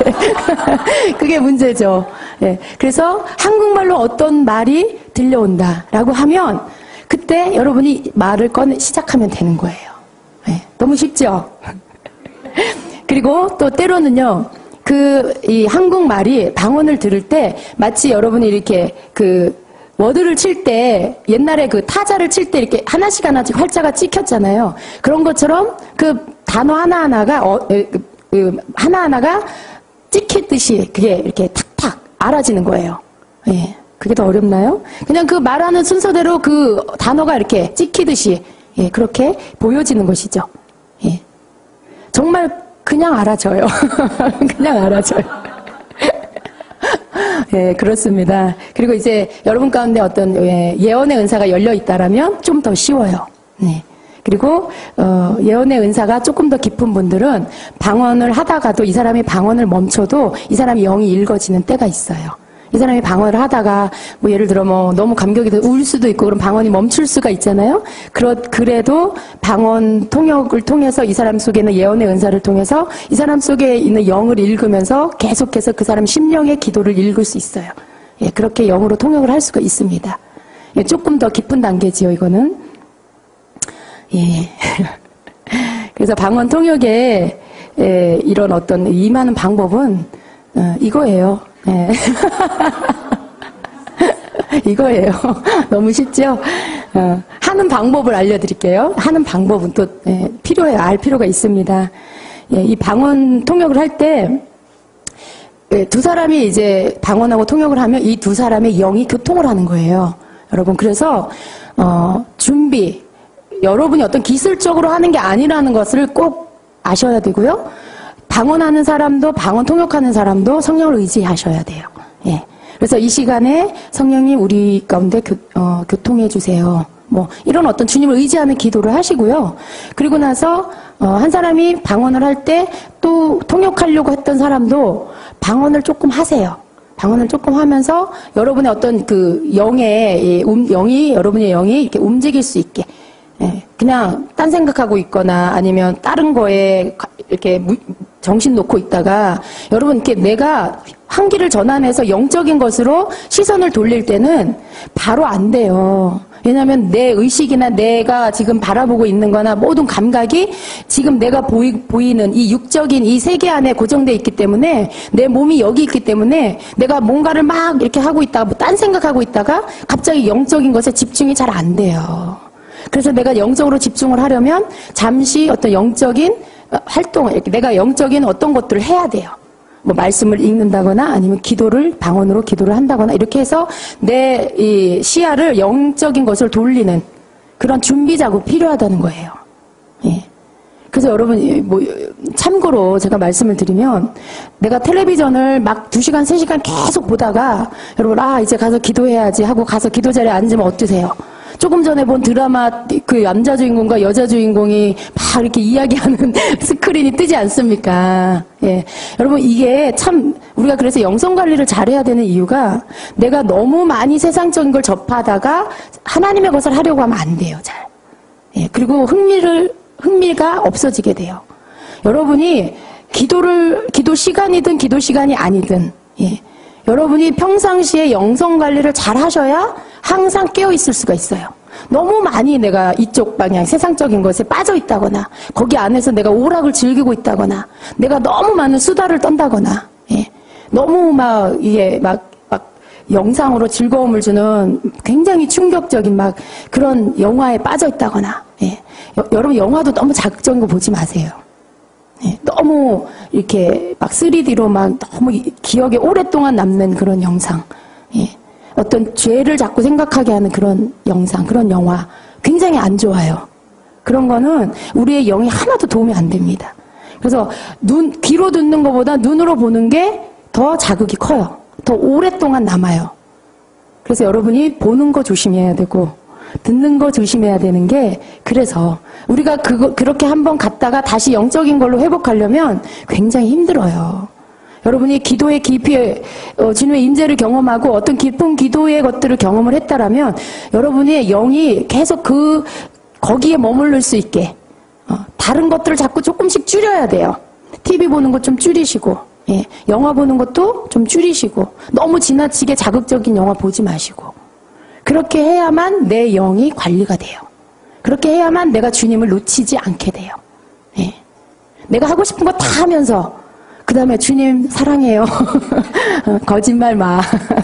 그게 문제죠. 예. 그래서 한국말로 어떤 말이 들려온다라고 하면 그때 여러분이 말을 꺼내 시작하면 되는 거예요. 예. 너무 쉽죠? 그리고 또 때로는요. 그, 이 한국말이 방언을 들을 때 마치 여러분이 이렇게 그 워드를 칠 때 옛날에 그 타자를 칠 때 이렇게 하나씩 하나씩 활자가 찍혔잖아요. 그런 것처럼 그 단어 하나하나가, 어, 그, 그 하나하나가 찍히듯이 그게 이렇게 탁탁 알아지는 거예요. 예. 그게 더 어렵나요? 그냥 그 말하는 순서대로 그 단어가 이렇게 찍히듯이, 예, 그렇게 보여지는 것이죠. 예. 정말 그냥 알아져요. 그냥 알아져요. 예, 그렇습니다. 그리고 이제 여러분 가운데 어떤 예언의 은사가 열려 있다라면 좀 더 쉬워요. 네. 그리고 어, 예언의 은사가 조금 더 깊은 분들은 방언을 하다가도 이 사람이 방언을 멈춰도 이 사람이 영이 읽어지는 때가 있어요. 이 사람이 방언을 하다가 뭐 예를 들어 뭐 너무 감격이 돼 울 수도 있고 그럼 방언이 멈출 수가 있잖아요. 그렇 그래도 방언 통역을 통해서 이 사람 속에 있는 예언의 은사를 통해서 이 사람 속에 있는 영을 읽으면서 계속해서 그 사람 심령의 기도를 읽을 수 있어요. 예, 그렇게 영으로 통역을 할 수가 있습니다. 예, 조금 더 깊은 단계지요, 이거는. 예. 그래서 방언 통역에 예, 이런 어떤 임하는 방법은 어, 이거예요. 예. 이거예요. 너무 쉽죠? 어, 하는 방법을 알려드릴게요. 하는 방법은 또 예, 필요해요. 알 필요가 있습니다. 예, 이 방언 통역을 할 때 두 사람이 이제 방언하고 통역을 하면 이 두 사람의 영이 교통을 하는 거예요. 여러분, 그래서 어, 준비, 여러분이 어떤 기술적으로 하는 게 아니라는 것을 꼭 아셔야 되고요. 방언하는 사람도 방언 통역하는 사람도 성령을 의지하셔야 돼요. 예. 그래서 이 시간에 성령님 우리 가운데 교, 어, 교통해 주세요. 뭐 이런 어떤 주님을 의지하는 기도를 하시고요. 그리고 나서 어, 한 사람이 방언을 할 때 또 통역하려고 했던 사람도 방언을 조금 하세요. 방언을 조금 하면서 여러분의 어떤 그 영의 음, 영이 여러분의 영이 이렇게 움직일 수 있게 예, 그냥 딴 생각하고 있거나 아니면 다른 거에 이렇게 정신 놓고 있다가 여러분 이렇게 내가 한기를 전환해서 영적인 것으로 시선을 돌릴 때는 바로 안 돼요. 왜냐하면 내 의식이나 내가 지금 바라보고 있는 거나 모든 감각이 지금 내가 보이, 보이는 이 육적인 이 세계 안에 고정되어 있기 때문에 내 몸이 여기 있기 때문에 내가 뭔가를 막 이렇게 하고 있다가 뭐 딴 생각하고 있다가 갑자기 영적인 것에 집중이 잘 안 돼요. 그래서 내가 영적으로 집중을 하려면 잠시 어떤 영적인 활동을, 이렇게 내가 영적인 어떤 것들을 해야 돼요. 뭐 말씀을 읽는다거나 아니면 기도를 방언으로 기도를 한다거나 이렇게 해서 내 이 시야를 영적인 것을 돌리는 그런 준비 작업 필요하다는 거예요. 예. 그래서 여러분 뭐 참고로 제가 말씀을 드리면 내가 텔레비전을 막 두 시간 세 시간 계속 보다가 여러분 아 이제 가서 기도해야지 하고 가서 기도 자리에 앉으면 어떠세요? 조금 전에 본 드라마 그 남자 주인공과 여자 주인공이 막 이렇게 이야기하는 스크린이 뜨지 않습니까? 예. 여러분 이게 참 우리가 그래서 영성 관리를 잘해야 되는 이유가 내가 너무 많이 세상적인 걸 접하다가 하나님의 것을 하려고 하면 안 돼요, 잘. 예. 그리고 흥미를 흥미가 없어지게 돼요. 여러분이 기도를 기도 시간이든 기도 시간이 아니든 예. 여러분이 평상시에 영성 관리를 잘 하셔야 항상 깨어 있을 수가 있어요. 너무 많이 내가 이쪽 방향 세상적인 것에 빠져 있다거나 거기 안에서 내가 오락을 즐기고 있다거나 내가 너무 많은 수다를 떤다거나 예. 너무 막 이게 막, 막 영상으로 즐거움을 주는 굉장히 충격적인 막 그런 영화에 빠져 있다거나 예. 여, 여러분 영화도 너무 자극적인 거 보지 마세요. 예, 너무 이렇게 막 쓰리디로 막 너무 기억에 오랫동안 남는 그런 영상, 예, 어떤 죄를 자꾸 생각하게 하는 그런 영상, 그런 영화 굉장히 안 좋아요. 그런 거는 우리의 영이 하나도 도움이 안 됩니다. 그래서 눈, 귀로 듣는 것보다 눈으로 보는 게 더 자극이 커요. 더 오랫동안 남아요. 그래서 여러분이 보는 거 조심해야 되고 듣는 거 조심해야 되는 게 그래서 우리가 그거, 그렇게 한번 갔다가 다시 영적인 걸로 회복하려면 굉장히 힘들어요. 여러분이 기도의 깊이 어, 주님의 임재를 경험하고 어떤 깊은 기도의 것들을 경험을 했다라면 여러분의 영이 계속 그 거기에 머무를 수 있게 어, 다른 것들을 자꾸 조금씩 줄여야 돼요. 티비 보는 것 좀 줄이시고 예, 영화 보는 것도 좀 줄이시고 너무 지나치게 자극적인 영화 보지 마시고 그렇게 해야만 내 영이 관리가 돼요. 그렇게 해야만 내가 주님을 놓치지 않게 돼요. 예. 내가 하고 싶은 거 다 하면서 그 다음에 주님 사랑해요. 거짓말 마.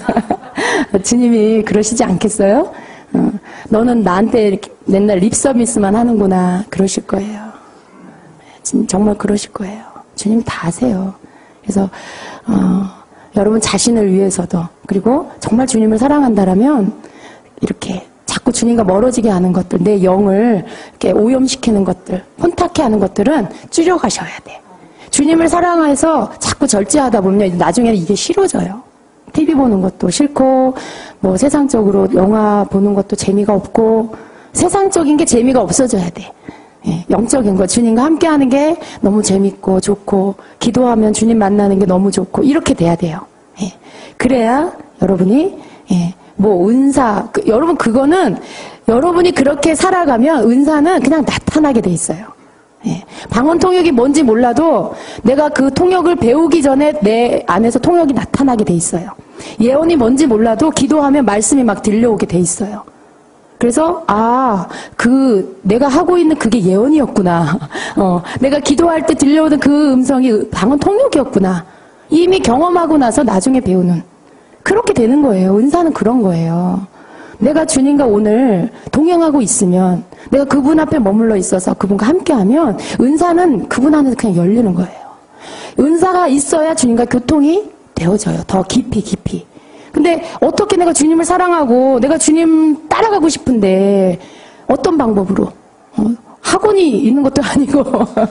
주님이 그러시지 않겠어요? 어, 너는 나한테 이렇게 맨날 립 서비스만 하는구나. 그러실 거예요. 정말 그러실 거예요. 주님 다 아세요. 그래서 어, 여러분 자신을 위해서도 그리고 정말 주님을 사랑한다라면 이렇게 자꾸 주님과 멀어지게 하는 것들, 내 영을 이렇게 오염시키는 것들, 혼탁해 하는 것들은 줄여가셔야 돼. 주님을 사랑해서 자꾸 절제하다 보면 나중에는 이게 싫어져요. 티비 보는 것도 싫고, 뭐 세상적으로 영화 보는 것도 재미가 없고, 세상적인 게 재미가 없어져야 돼. 예, 영적인 거, 주님과 함께 하는 게 너무 재밌고 좋고, 기도하면 주님 만나는 게 너무 좋고, 이렇게 돼야 돼요. 예, 그래야 여러분이, 예, 뭐 은사, 그, 여러분 그거는 여러분이 그렇게 살아가면 은사는 그냥 나타나게 돼 있어요. 예. 방언 통역이 뭔지 몰라도 내가 그 통역을 배우기 전에 내 안에서 통역이 나타나게 돼 있어요. 예언이 뭔지 몰라도 기도하면 말씀이 막 들려오게 돼 있어요. 그래서 아, 그 내가 하고 있는 그게 예언이었구나. 어, 내가 기도할 때 들려오는 그 음성이 방언 통역이었구나. 이미 경험하고 나서 나중에 배우는 그렇게 되는 거예요. 은사는 그런 거예요. 내가 주님과 오늘 동행하고 있으면 내가 그분 앞에 머물러 있어서 그분과 함께하면 은사는 그분 안에서 그냥 열리는 거예요. 은사가 있어야 주님과 교통이 되어져요. 더 깊이 깊이. 근데 어떻게 내가 주님을 사랑하고 내가 주님 따라가고 싶은데 어떤 방법으로? 어? 학원이 있는 것도 아니고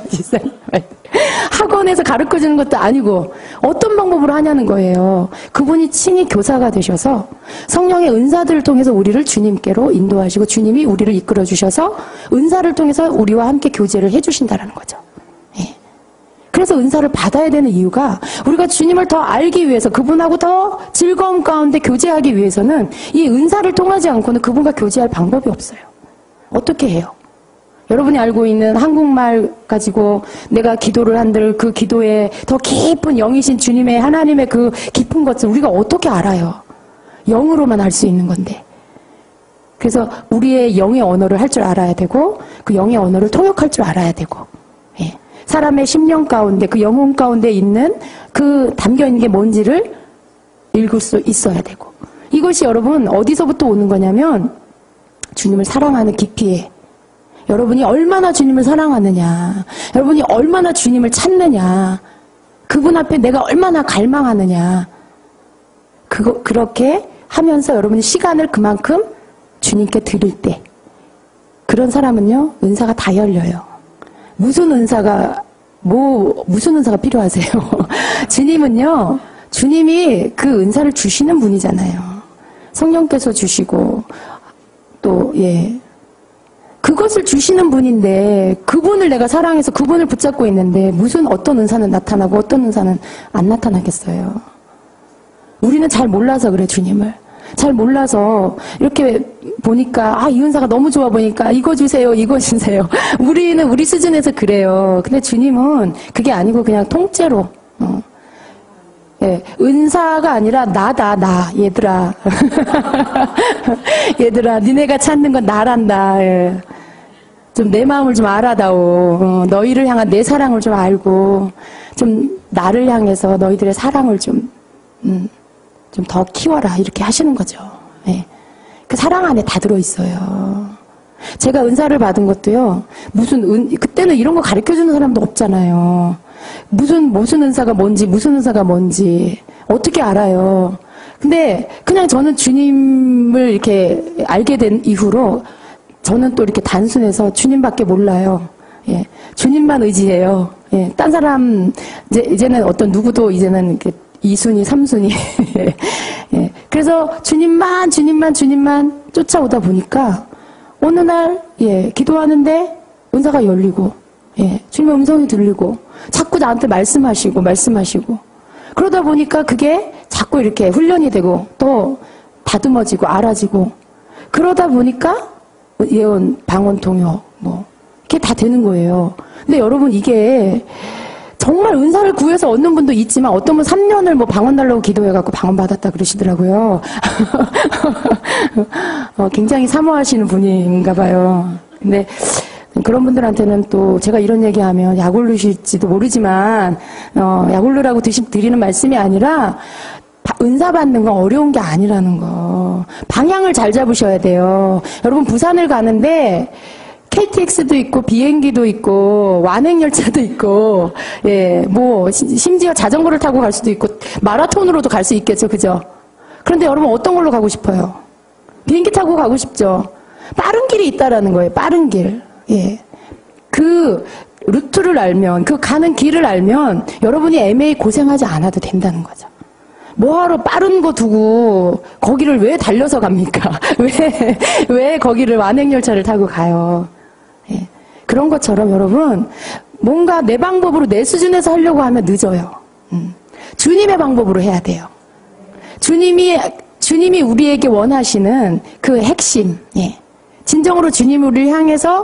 학원에서 가르쳐주는 것도 아니고 어떤 방법으로 하냐는 거예요. 그분이 친히 교사가 되셔서 성령의 은사들을 통해서 우리를 주님께로 인도하시고 주님이 우리를 이끌어 주셔서 은사를 통해서 우리와 함께 교제를 해주신다는 거죠. 예. 그래서 은사를 받아야 되는 이유가 우리가 주님을 더 알기 위해서 그분하고 더 즐거움 가운데 교제하기 위해서는 이 은사를 통하지 않고는 그분과 교제할 방법이 없어요. 어떻게 해요? 여러분이 알고 있는 한국말 가지고 내가 기도를 한들 그 기도에 더 깊은 영이신 주님의 하나님의 그 깊은 것을 우리가 어떻게 알아요? 영으로만 알 수 있는 건데. 그래서 우리의 영의 언어를 할 줄 알아야 되고 그 영의 언어를 통역할 줄 알아야 되고, 예. 사람의 심령 가운데 그 영혼 가운데 있는 그 담겨 있는 게 뭔지를 읽을 수 있어야 되고, 이것이 여러분 어디서부터 오는 거냐면 주님을 사랑하는 깊이에, 여러분이 얼마나 주님을 사랑하느냐, 여러분이 얼마나 주님을 찾느냐, 그분 앞에 내가 얼마나 갈망하느냐, 그거 그렇게 하면서 여러분이 시간을 그만큼 주님께 드릴 때, 그런 사람은요 은사가 다 열려요. 무슨 은사가 뭐 무슨 은사가 필요하세요? 주님은요, 주님이 그 은사를 주시는 분이잖아요. 성령께서 주시고 또 예. 그것을 주시는 분인데 그분을 내가 사랑해서 그분을 붙잡고 있는데 무슨 어떤 은사는 나타나고 어떤 은사는 안 나타나겠어요. 우리는 잘 몰라서 그래. 주님을 잘 몰라서 이렇게 보니까 아, 이 은사가 너무 좋아 보니까 이거 주세요 이거 주세요. 우리는 우리 수준에서 그래요. 근데 주님은 그게 아니고 그냥 통째로 어. 예, 은사가 아니라 나다, 나. 얘들아. 얘들아, 니네가 찾는 건 나란다. 예. 좀 내 마음을 좀 알아다오. 어, 너희를 향한 내 사랑을 좀 알고, 좀 나를 향해서 너희들의 사랑을 좀, 음, 좀 더 키워라. 이렇게 하시는 거죠. 예. 그 사랑 안에 다 들어있어요. 제가 은사를 받은 것도요, 무슨 은, 그때는 이런 거 가르쳐주는 사람도 없잖아요. 무슨, 무슨 은사가 뭔지, 무슨 은사가 뭔지, 어떻게 알아요. 근데, 그냥 저는 주님을 이렇게 알게 된 이후로, 저는 또 이렇게 단순해서 주님밖에 몰라요. 예. 주님만 의지해요. 예. 딴 사람, 이제, 이제는 어떤 누구도 이제는 이렇게 이순위, 삼순위. 예. 그래서 주님만, 주님만, 주님만 쫓아오다 보니까, 어느 날, 예, 기도하는데, 은사가 열리고, 예, 주님의 음성이 들리고, 자꾸 나한테 말씀하시고, 말씀하시고. 그러다 보니까 그게 자꾸 이렇게 훈련이 되고, 또 다듬어지고, 알아지고. 그러다 보니까 예언, 방언, 통역, 뭐, 이게 다 되는 거예요. 근데 여러분, 이게 정말 은사를 구해서 얻는 분도 있지만, 어떤 분 삼 년을 뭐 방언 달라고 기도해갖고 방언 받았다 그러시더라고요. 어, 굉장히 사모하시는 분인가 봐요. 근데, 그런 분들한테는 또 제가 이런 얘기하면 약 올르실지도 모르지만 어, 약 올르라고 드시, 드리는 말씀이 아니라 은사 받는 건 어려운 게 아니라는 거. 방향을 잘 잡으셔야 돼요. 여러분 부산을 가는데 케이티엑스도 있고 비행기도 있고 완행열차도 있고 예, 뭐 심지어 자전거를 타고 갈 수도 있고 마라톤으로도 갈 수 있겠죠. 그죠? 그런데 여러분 어떤 걸로 가고 싶어요? 비행기 타고 가고 싶죠. 빠른 길이 있다라는 거예요. 빠른 길. 예. 그 루트를 알면, 그 가는 길을 알면 여러분이 애매히 고생하지 않아도 된다는 거죠. 뭐하러 빠른 거 두고 거기를 왜 달려서 갑니까? 왜, 왜 거기를 완행열차를 타고 가요? 예. 그런 것처럼 여러분, 뭔가 내 방법으로 내 수준에서 하려고 하면 늦어요. 음. 주님의 방법으로 해야 돼요. 주님이, 주님이 우리에게 원하시는 그 핵심, 예. 진정으로 주님을 우리를 향해서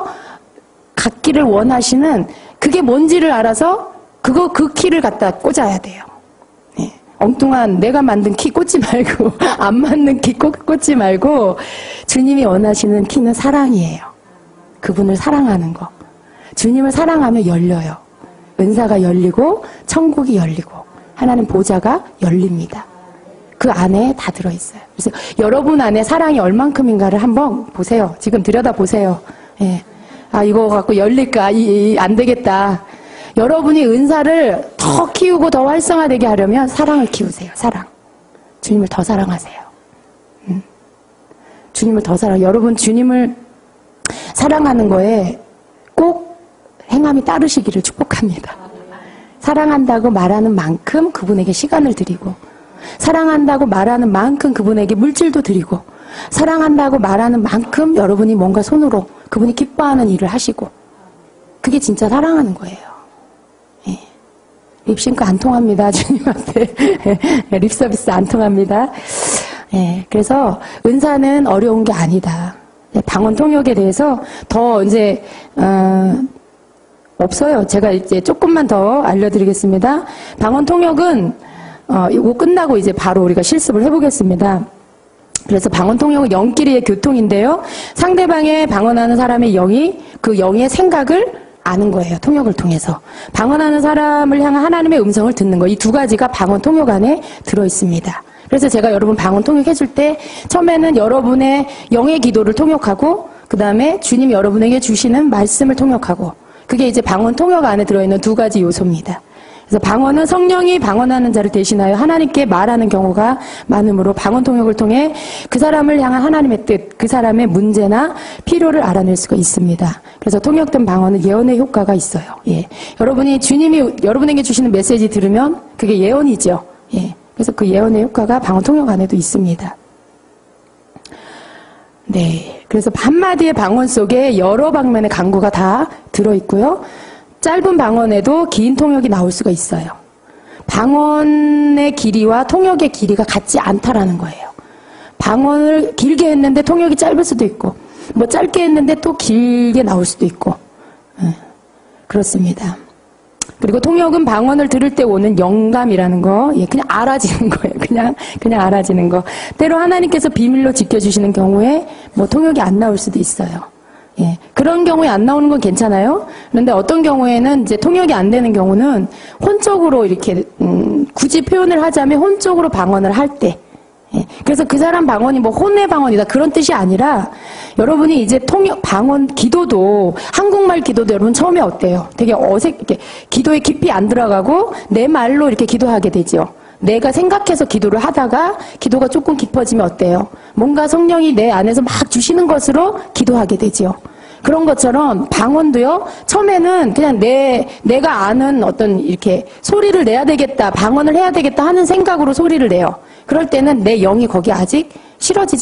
갖기를 원하시는 그게 뭔지를 알아서 그거 그 키를 갖다 꽂아야 돼요. 예. 엉뚱한 내가 만든 키 꽂지 말고 안 맞는 키 꽂지 말고 주님이 원하시는 키는 사랑이에요. 그분을 사랑하는 거. 주님을 사랑하면 열려요. 은사가 열리고 천국이 열리고 하나님 보좌가 열립니다. 그 안에 다 들어있어요. 그래서 여러분 안에 사랑이 얼만큼인가를 한번 보세요. 지금 들여다보세요. 예. 아, 이거 갖고 열릴까? 이, 이, 안 되겠다. 여러분이 은사를 더 키우고 더 활성화되게 하려면 사랑을 키우세요. 사랑. 주님을 더 사랑하세요. 음. 주님을 더 사랑. 여러분 주님을 사랑하는 거에 꼭 행함이 따르시기를 축복합니다. 사랑한다고 말하는 만큼 그분에게 시간을 드리고, 사랑한다고 말하는 만큼 그분에게 물질도 드리고, 사랑한다고 말하는 만큼 여러분이 뭔가 손으로 그분이 기뻐하는 일을 하시고, 그게 진짜 사랑하는 거예요. 예. 립싱크 안 통합니다. 주님한테. 립서비스 안 통합니다. 예. 그래서 은사는 어려운 게 아니다. 네, 방언 통역에 대해서 더 이제 어, 없어요. 제가 이제 조금만 더 알려드리겠습니다. 방언 통역은 어, 이거 끝나고 이제 바로 우리가 실습을 해보겠습니다. 그래서 방언 통역은 영끼리의 교통인데요. 상대방의 방언하는 사람의 영이 그 영의 생각을 아는 거예요. 통역을 통해서. 방언하는 사람을 향한 하나님의 음성을 듣는 거. 이 두 가지가 방언 통역 안에 들어있습니다. 그래서 제가 여러분 방언 통역해줄 때 처음에는 여러분의 영의 기도를 통역하고 그 다음에 주님 여러분에게 주시는 말씀을 통역하고 그게 이제 방언 통역 안에 들어있는 두 가지 요소입니다. 그래서 방언은 성령이 방언하는 자를 대신하여 하나님께 말하는 경우가 많으므로 방언 통역을 통해 그 사람을 향한 하나님의 뜻, 그 사람의 문제나 필요를 알아낼 수가 있습니다. 그래서 통역된 방언은 예언의 효과가 있어요. 예. 여러분이 주님이 여러분에게 주시는 메시지 들으면 그게 예언이죠. 예. 그래서 그 예언의 효과가 방언 통역 안에도 있습니다. 네. 그래서 한마디의 방언 속에 여러 방면의 간구가 다 들어있고요. 짧은 방언에도 긴 통역이 나올 수가 있어요. 방언의 길이와 통역의 길이가 같지 않다라는 거예요. 방언을 길게 했는데 통역이 짧을 수도 있고, 뭐 짧게 했는데 또 길게 나올 수도 있고, 네, 그렇습니다. 그리고 통역은 방언을 들을 때 오는 영감이라는 거, 예, 그냥 알아지는 거예요. 그냥, 그냥 알아지는 거. 때로 하나님께서 비밀로 지켜주시는 경우에 뭐 통역이 안 나올 수도 있어요. 예, 그런 경우에 안 나오는 건 괜찮아요. 그런데 어떤 경우에는 이제 통역이 안 되는 경우는 혼적으로 이렇게 음, 굳이 표현을 하자면 혼적으로 방언을 할 때, 예, 그래서 그 사람 방언이 뭐 혼의 방언이다 그런 뜻이 아니라 여러분이 이제 통역 방언 기도도 한국말 기도도 여러분 처음에 어때요? 되게 어색, 이렇게 기도에 깊이 안 들어가고 내 말로 이렇게 기도하게 되죠. 내가 생각해서 기도를 하다가 기도가 조금 깊어지면 어때요? 뭔가 성령이 내 안에서 막 주시는 것으로 기도하게 되죠. 그런 것처럼 방언도요, 처음에는 그냥 내, 내가 아는 어떤 이렇게 소리를 내야 되겠다, 방언을 해야 되겠다 하는 생각으로 소리를 내요. 그럴 때는 내 영이 거기 아직 실어지지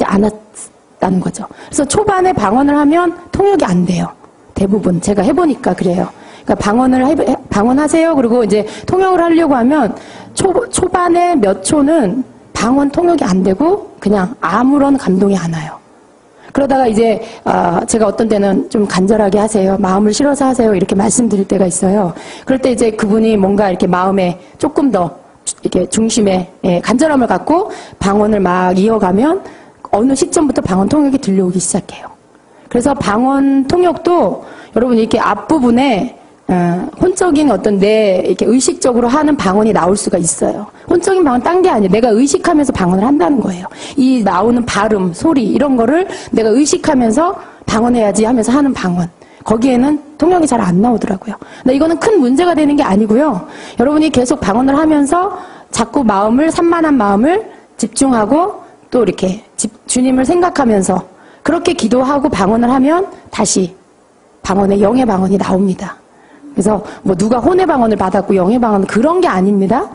않았다는 거죠. 그래서 초반에 방언을 하면 통역이 안 돼요. 대부분. 제가 해보니까 그래요. 그러니까 방언을 해, 방언하세요. 그리고 이제 통역을 하려고 하면 초, 초반에 몇 초는 방언 통역이 안 되고 그냥 아무런 감동이 안 와요. 그러다가 이제 어, 제가 어떤 때는 좀 간절하게 하세요. 마음을 실어서 하세요. 이렇게 말씀드릴 때가 있어요. 그럴 때 이제 그분이 뭔가 이렇게 마음에 조금 더 이렇게 중심에 예, 간절함을 갖고 방언을 막 이어가면 어느 시점부터 방언 통역이 들려오기 시작해요. 그래서 방언 통역도 여러분 이렇게 앞부분에 어, 혼적인 어떤 내 이렇게 의식적으로 하는 방언이 나올 수가 있어요. 혼적인 방언 딴 게 아니에요. 내가 의식하면서 방언을 한다는 거예요. 이 나오는 발음, 소리 이런 거를 내가 의식하면서 방언해야지 하면서 하는 방언. 거기에는 통역이 잘 안 나오더라고요. 근데 이거는 큰 문제가 되는 게 아니고요. 여러분이 계속 방언을 하면서 자꾸 마음을 산만한 마음을 집중하고 또 이렇게 집, 주님을 생각하면서 그렇게 기도하고 방언을 하면 다시 방언의 영의 방언이 나옵니다. 그래서 뭐 누가 혼의 방언을 받았고 영의 방언 그런 게 아닙니다.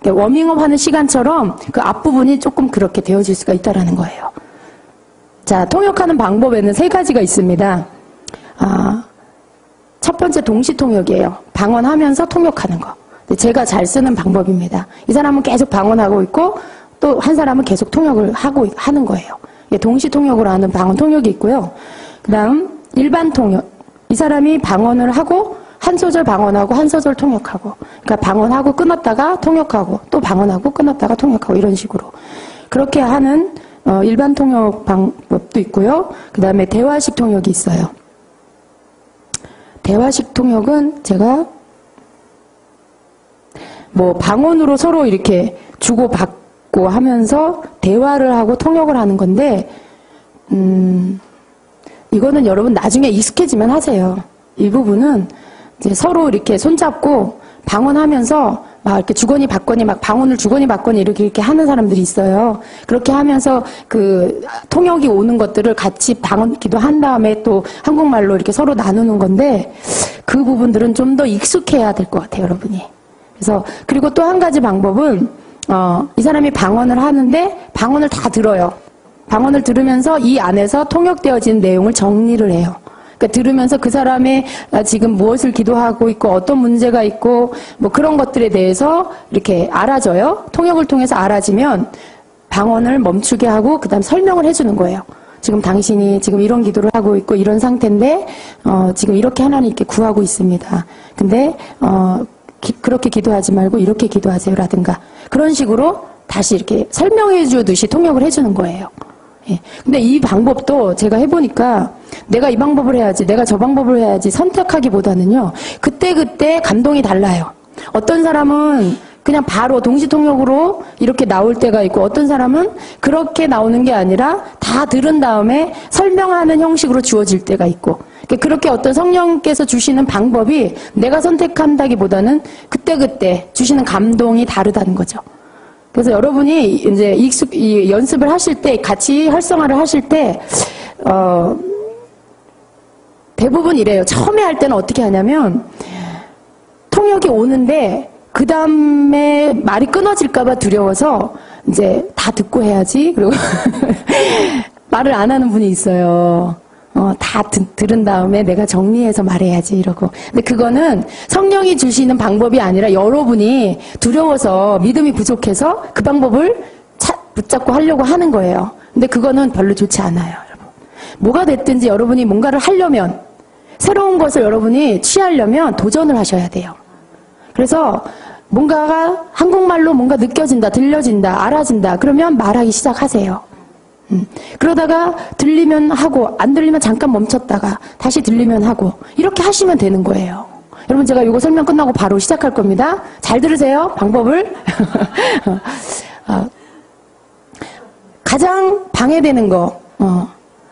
워밍업 하는 시간처럼 그 앞부분이 조금 그렇게 되어질 수가 있다라는 거예요. 자, 통역하는 방법에는 세 가지가 있습니다. 아, 첫 번째 동시 통역이에요. 방언하면서 통역하는 거. 제가 잘 쓰는 방법입니다. 이 사람은 계속 방언하고 있고 또 한 사람은 계속 통역을 하고 하는 거예요. 동시 통역으로 하는 방언 통역이 있고요. 그 다음 일반 통역. 이 사람이 방언을 하고 한 소절 방언하고 한 소절 통역하고, 그러니까 방언하고 끊었다가 통역하고 또 방언하고 끊었다가 통역하고 이런 식으로 그렇게 하는 어, 일반 통역 방법도 있고요. 그 다음에 대화식 통역이 있어요. 대화식 통역은 제가 뭐 방언으로 서로 이렇게 주고받고 하면서 대화를 하고 통역을 하는 건데, 음, 이거는 여러분 나중에 익숙해지면 하세요. 이 부분은 이제 서로 이렇게 손잡고 방언하면서 막 이렇게 주거니 받거니 막 방언을 주거니 받거니 이렇게 이렇게 하는 사람들이 있어요. 그렇게 하면서 그 통역이 오는 것들을 같이 방언 기도한 다음에 또 한국말로 이렇게 서로 나누는 건데 그 부분들은 좀 더 익숙해야 될 것 같아요, 여러분이. 그래서 그리고 또 한 가지 방법은 어, 이 사람이 방언을 하는데 방언을 다 들어요. 방언을 들으면서 이 안에서 통역되어진 내용을 정리를 해요. 그러니까 들으면서 그 사람의 지금 무엇을 기도하고 있고 어떤 문제가 있고 뭐 그런 것들에 대해서 이렇게 알아져요. 통역을 통해서 알아지면 방언을 멈추게 하고 그 다음 설명을 해주는 거예요. 지금 당신이 지금 이런 기도를 하고 있고 이런 상태인데 어, 지금 이렇게 하나님께 구하고 있습니다. 근데 어, 기, 그렇게 기도하지 말고 이렇게 기도하세요라든가 그런 식으로 다시 이렇게 설명해 주듯이 통역을 해주는 거예요. 예. 근데 이 방법도 제가 해보니까 내가 이 방법을 해야지 내가 저 방법을 해야지 선택하기보다는요. 그때그때 감동이 달라요. 어떤 사람은 그냥 바로 동시통역으로 이렇게 나올 때가 있고 어떤 사람은 그렇게 나오는 게 아니라 다 들은 다음에 설명하는 형식으로 주어질 때가 있고 그렇게 어떤 성령께서 주시는 방법이 내가 선택한다기보다는 그때그때 주시는 감동이 다르다는 거죠. 그래서 여러분이 이제 익숙, 이 연습을 하실 때, 같이 활성화를 하실 때, 어, 대부분 이래요. 처음에 할 때는 어떻게 하냐면, 통역이 오는데, 그 다음에 말이 끊어질까봐 두려워서, 이제 다 듣고 해야지. 그리고, 말을 안 하는 분이 있어요. 어, 다 드, 들은 다음에 내가 정리해서 말해야지 이러고. 근데 그거는 성령이 주시는 방법이 아니라 여러분이 두려워서 믿음이 부족해서 그 방법을 차, 붙잡고 하려고 하는 거예요. 근데 그거는 별로 좋지 않아요, 여러분. 뭐가 됐든지 여러분이 뭔가를 하려면 새로운 것을 여러분이 취하려면 도전을 하셔야 돼요. 그래서 뭔가가 한국말로 뭔가 느껴진다, 들려진다, 알아진다. 그러면 말하기 시작하세요. 음. 그러다가 들리면 하고 안 들리면 잠깐 멈췄다가 다시 들리면 하고 이렇게 하시면 되는 거예요. 여러분 제가 이거 설명 끝나고 바로 시작할 겁니다. 잘 들으세요. 방법을. 어, 가장 방해되는 거 어,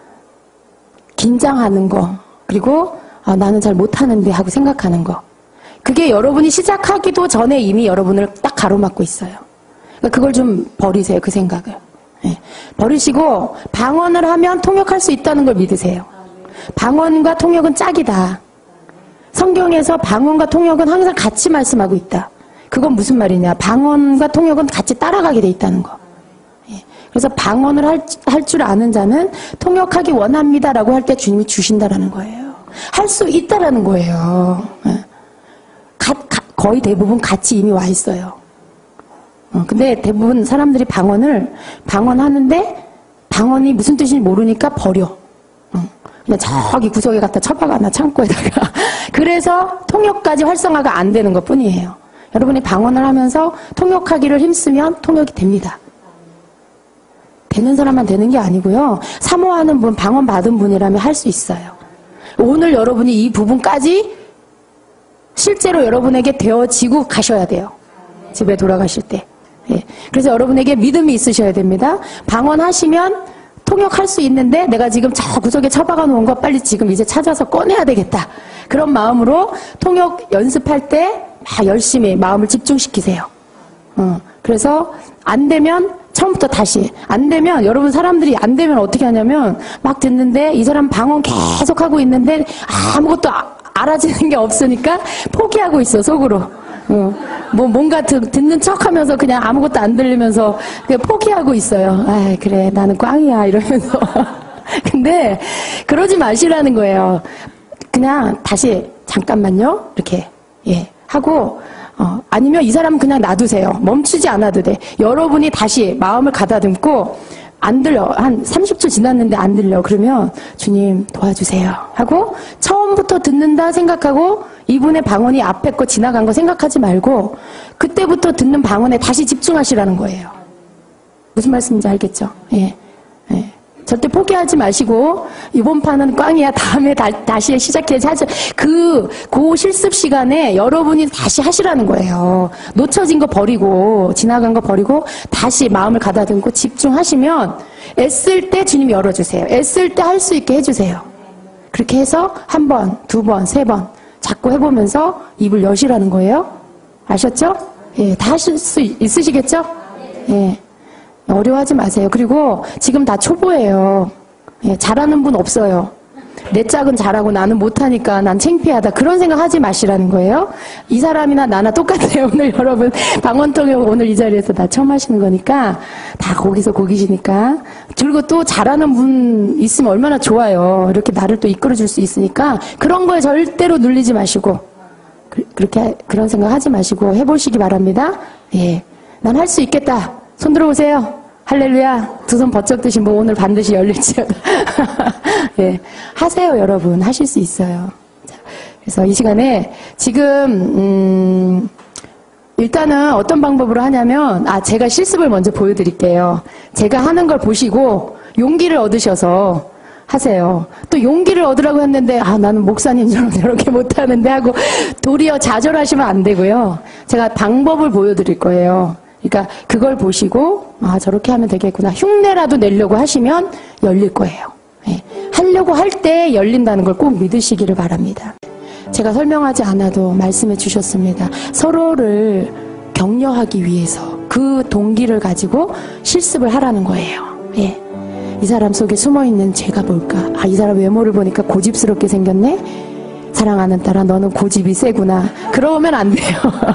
긴장하는 거 그리고 아, 나는 잘 못하는데 하고 생각하는 거 그게 여러분이 시작하기도 전에 이미 여러분을 딱 가로막고 있어요. 그러니까 그걸 좀 버리세요. 그 생각을. 네. 버리시고 방언을 하면 통역할 수 있다는 걸 믿으세요. 방언과 통역은 짝이다. 성경에서 방언과 통역은 항상 같이 말씀하고 있다. 그건 무슨 말이냐. 방언과 통역은 같이 따라가게 돼 있다는 거. 네. 그래서 방언을 할, 할 줄 아는 자는 통역하기 원합니다라고 할 때 주님이 주신다라는 거예요. 할 수 있다라는 거예요. 네. 가, 가, 거의 대부분 같이 이미 와 있어요. 어, 근데 대부분 사람들이 방언을 방언하는데 방언이 무슨 뜻인지 모르니까 버려. 어, 그냥 저기 구석에 갖다 처박아놔 창고에다가. 그래서 통역까지 활성화가 안 되는 것뿐이에요. 여러분이 방언을 하면서 통역하기를 힘쓰면 통역이 됩니다. 되는 사람만 되는 게 아니고요. 사모하는 분, 방언 받은 분이라면 할 수 있어요. 오늘 여러분이 이 부분까지 실제로 여러분에게 되어지고 가셔야 돼요. 집에 돌아가실 때. 예. 그래서 여러분에게 믿음이 있으셔야 됩니다. 방언하시면 통역할 수 있는데 내가 지금 저 구석에 처박아 놓은 거 빨리 지금 이제 찾아서 꺼내야 되겠다. 그런 마음으로 통역 연습할 때 막 열심히 마음을 집중시키세요. 어. 그래서 안 되면 처음부터 다시. 안 되면 여러분 사람들이 안 되면 어떻게 하냐면 막 듣는데 이 사람 방언 계속 하고 있는데 아무것도 아, 알아지는 게 없으니까 포기하고 있어 속으로. 어, 뭐 뭔가 듣, 듣는 척하면서 그냥 아무것도 안 들리면서 그냥 포기하고 있어요. 아 그래 나는 꽝이야 이러면서. 근데 그러지 마시라는 거예요. 그냥 다시 잠깐만요 이렇게 예 하고 어, 아니면 이 사람은 그냥 놔두세요. 멈추지 않아도 돼. 여러분이 다시 마음을 가다듬고 안 들려. 한 삼십 초 지났는데 안 들려. 그러면 주님 도와주세요 하고 처음부터 듣는다 생각하고 이분의 방언이 앞에 거 지나간 거 생각하지 말고 그때부터 듣는 방언에 다시 집중하시라는 거예요. 무슨 말씀인지 알겠죠? 예. 예. 절대 포기하지 마시고 이번 판은 꽝이야. 다음에 다, 다시 시작해야지 하죠. 그, 그 실습 시간에 여러분이 다시 하시라는 거예요. 놓쳐진 거 버리고 지나간 거 버리고 다시 마음을 가다듬고 집중하시면 애쓸 때 주님이 열어주세요. 애쓸 때 할 수 있게 해주세요. 그렇게 해서 한 번, 두 번, 세 번 자꾸 해보면서 입을 여시라는 거예요. 아셨죠? 예, 다 하실 수 있으시겠죠? 예. 어려워하지 마세요. 그리고 지금 다 초보예요. 예, 잘하는 분 없어요. 내 짝은 잘하고 나는 못하니까 난 창피하다. 그런 생각 하지 마시라는 거예요. 이 사람이나 나나 똑같아요. 오늘 여러분 방언통역 오늘 이 자리에서 다 처음 하시는 거니까 다 거기서 거기시니까. 그리고 또 잘하는 분 있으면 얼마나 좋아요. 이렇게 나를 또 이끌어줄 수 있으니까 그런 거에 절대로 눌리지 마시고 그, 그렇게 그런 생각 하지 마시고 해보시기 바랍니다. 예, 난 할 수 있겠다. 손 들어보세요. 할렐루야. 두 손 번쩍 드신 뭐 오늘 반드시 열릴지어다. 예, 하세요, 여러분. 하실 수 있어요. 자, 그래서 이 시간에 지금 음, 일단은 어떤 방법으로 하냐면, 아, 제가 실습을 먼저 보여드릴게요. 제가 하는 걸 보시고 용기를 얻으셔서 하세요. 또 용기를 얻으라고 했는데, 아, 나는 목사님처럼 저렇게 못하는데 하고 도리어 좌절하시면 안 되고요. 제가 방법을 보여드릴 거예요. 그러니까 그걸 보시고, 아, 저렇게 하면 되겠구나. 흉내라도 내려고 하시면 열릴 거예요. 예. 하려고 할 때 열린다는 걸 꼭 믿으시기를 바랍니다. 제가 설명하지 않아도 말씀해 주셨습니다. 서로를 격려하기 위해서 그 동기를 가지고 실습을 하라는 거예요. 예. 이 사람 속에 숨어있는 죄가 뭘까? 아, 이 사람 외모를 보니까 고집스럽게 생겼네? 사랑하는 딸아, 너는 고집이 세구나. 그러면 안 돼요.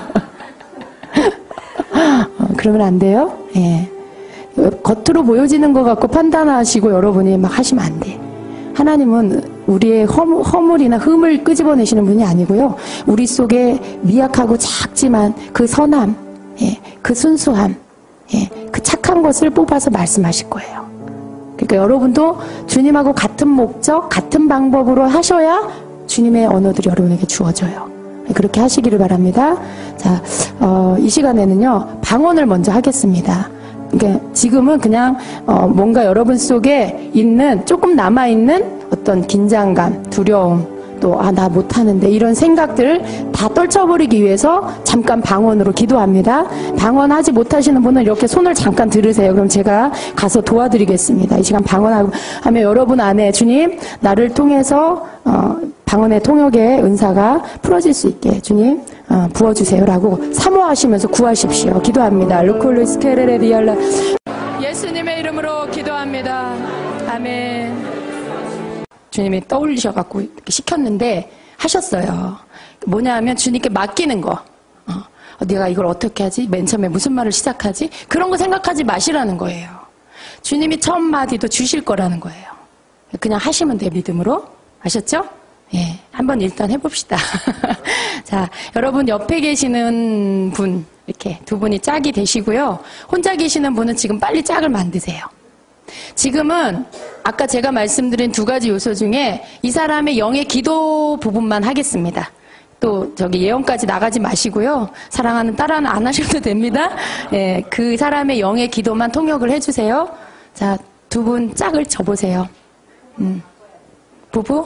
어, 그러면 안 돼요? 예. 겉으로 보여지는 것 같고 판단하시고 여러분이 막 하시면 안 돼. 하나님은 우리의 허물, 허물이나 흠을 끄집어내시는 분이 아니고요. 우리 속에 미약하고 작지만 그 선함, 예, 그 순수함, 예, 그 착한 것을 뽑아서 말씀하실 거예요. 그러니까 여러분도 주님하고 같은 목적, 같은 방법으로 하셔야 주님의 언어들이 여러분에게 주어져요. 그렇게 하시기를 바랍니다. 자, 어, 이 시간에는요, 방언을 먼저 하겠습니다. 그러니까 지금은 그냥 어, 뭔가 여러분 속에 있는 조금 남아있는 어떤 긴장감, 두려움, 또 아, 나 못하는데 이런 생각들을 다 떨쳐버리기 위해서 잠깐 방언으로 기도합니다. 방언하지 못하시는 분은 이렇게 손을 잠깐 들으세요. 그럼 제가 가서 도와드리겠습니다. 이 시간 방언하고 하면 여러분 안에 주님 나를 통해서 어, 방언의 통역의 은사가 풀어질 수 있게 주님 어, 부어주세요라고 사모하시면서 구하십시오. 기도합니다. 루콜루스케레레 비알라 예수님의 이름으로 기도합니다. 아멘. 주님이 떠올리셔갖고 이렇게 시켰는데 하셨어요. 뭐냐 하면 주님께 맡기는 거. 어, 내가 이걸 어떻게 하지? 맨 처음에 무슨 말을 시작하지? 그런 거 생각하지 마시라는 거예요. 주님이 첫 마디도 주실 거라는 거예요. 그냥 하시면 돼, 믿음으로. 아셨죠? 예, 한번 일단 해봅시다. 자, 여러분 옆에 계시는 분, 이렇게 두 분이 짝이 되시고요. 혼자 계시는 분은 지금 빨리 짝을 만드세요. 지금은 아까 제가 말씀드린 두 가지 요소 중에 이 사람의 영의 기도 부분만 하겠습니다. 또 저기 예언까지 나가지 마시고요. 사랑하는 딸아는 안 하셔도 됩니다. 예, 그 사람의 영의 기도만 통역을 해주세요. 자, 두 분 짝을 접으세요. 음, 부부?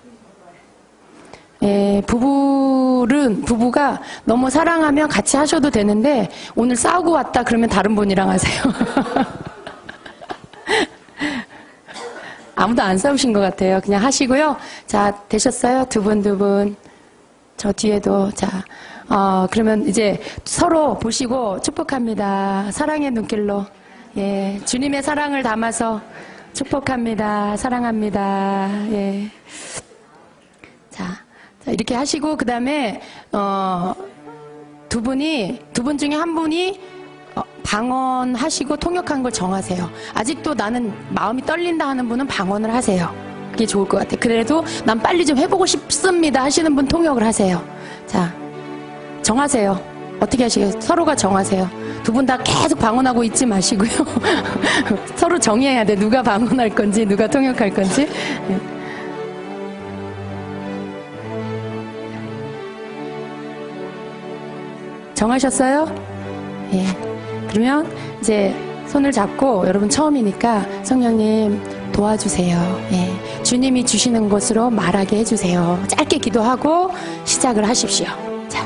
예, 부부는, 부부가 너무 사랑하면 같이 하셔도 되는데, 오늘 싸우고 왔다 그러면 다른 분이랑 하세요. 아무도 안 싸우신 것 같아요. 그냥 하시고요. 자, 되셨어요? 두 분, 두 분. 저 뒤에도. 자, 어, 그러면 이제 서로 보시고 축복합니다. 사랑의 눈길로. 예, 주님의 사랑을 담아서 축복합니다. 사랑합니다. 예. 자. 자, 이렇게 하시고, 그 다음에, 어, 두 분이, 두 분 중에 한 분이, 어, 방언하시고 통역한 걸 정하세요. 아직도 나는 마음이 떨린다 하는 분은 방언을 하세요. 그게 좋을 것 같아요. 그래도 난 빨리 좀 해보고 싶습니다 하시는 분 통역을 하세요. 자, 정하세요. 어떻게 하시겠어요? 서로가 정하세요. 두 분 다 계속 방언하고 있지 마시고요. 서로 정해야 돼. 누가 방언할 건지, 누가 통역할 건지. 네. 정하셨어요? 예. 그러면 이제 손을 잡고 여러분 처음이니까 성령님 도와주세요. 예. 주님이 주시는 것으로 말하게 해주세요. 짧게 기도하고 시작을 하십시오. 자.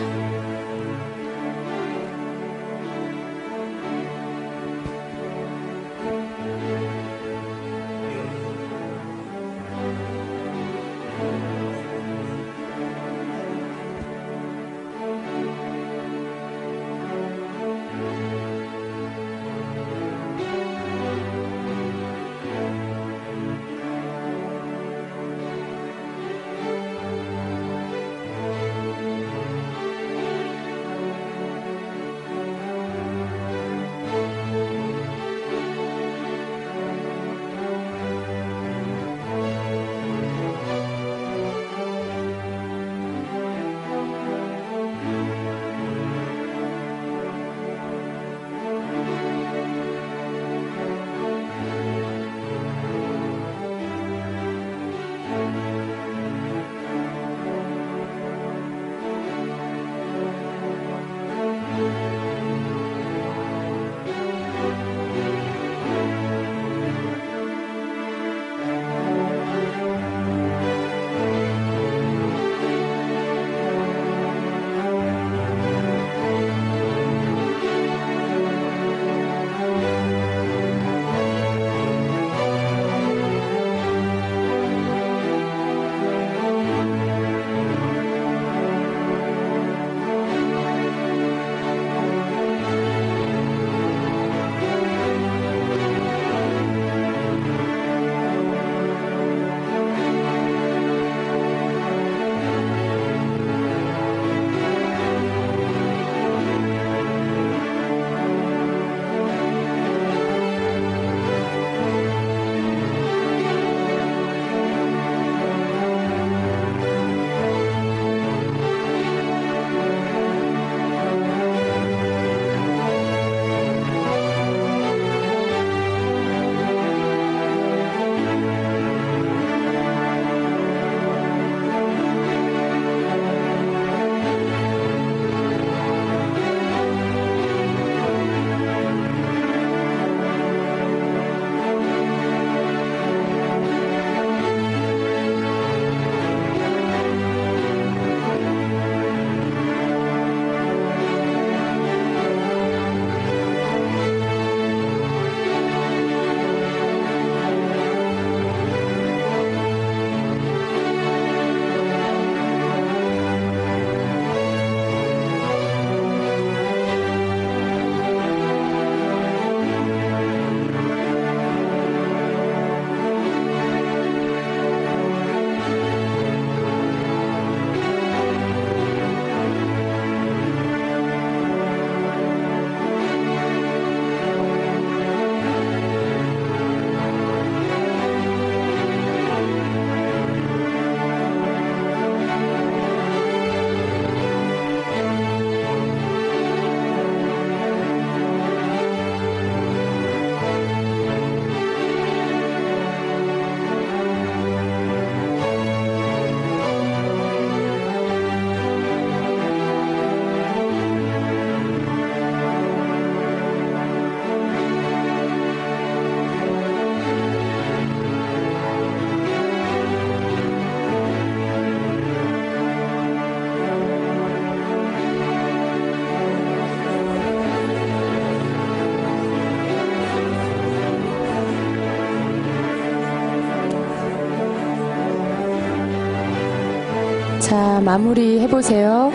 자, 마무리 해보세요.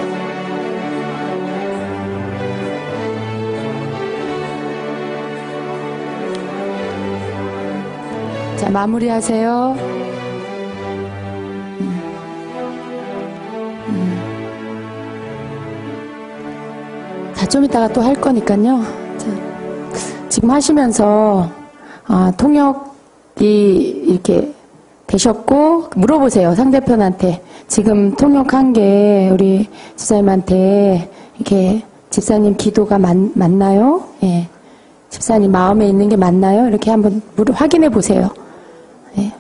자, 마무리 하세요. 음. 음. 자, 좀 이따가 또 할 거니까요. 자, 지금 하시면서, 아, 통역이 이렇게 되셨고, 물어보세요. 상대편한테. 지금 통역한 게 우리 집사님한테 이렇게 집사님 기도가 맞, 맞나요? 예. 집사님 마음에 있는 게 맞나요? 이렇게 한번 물어, 확인해 보세요. 예.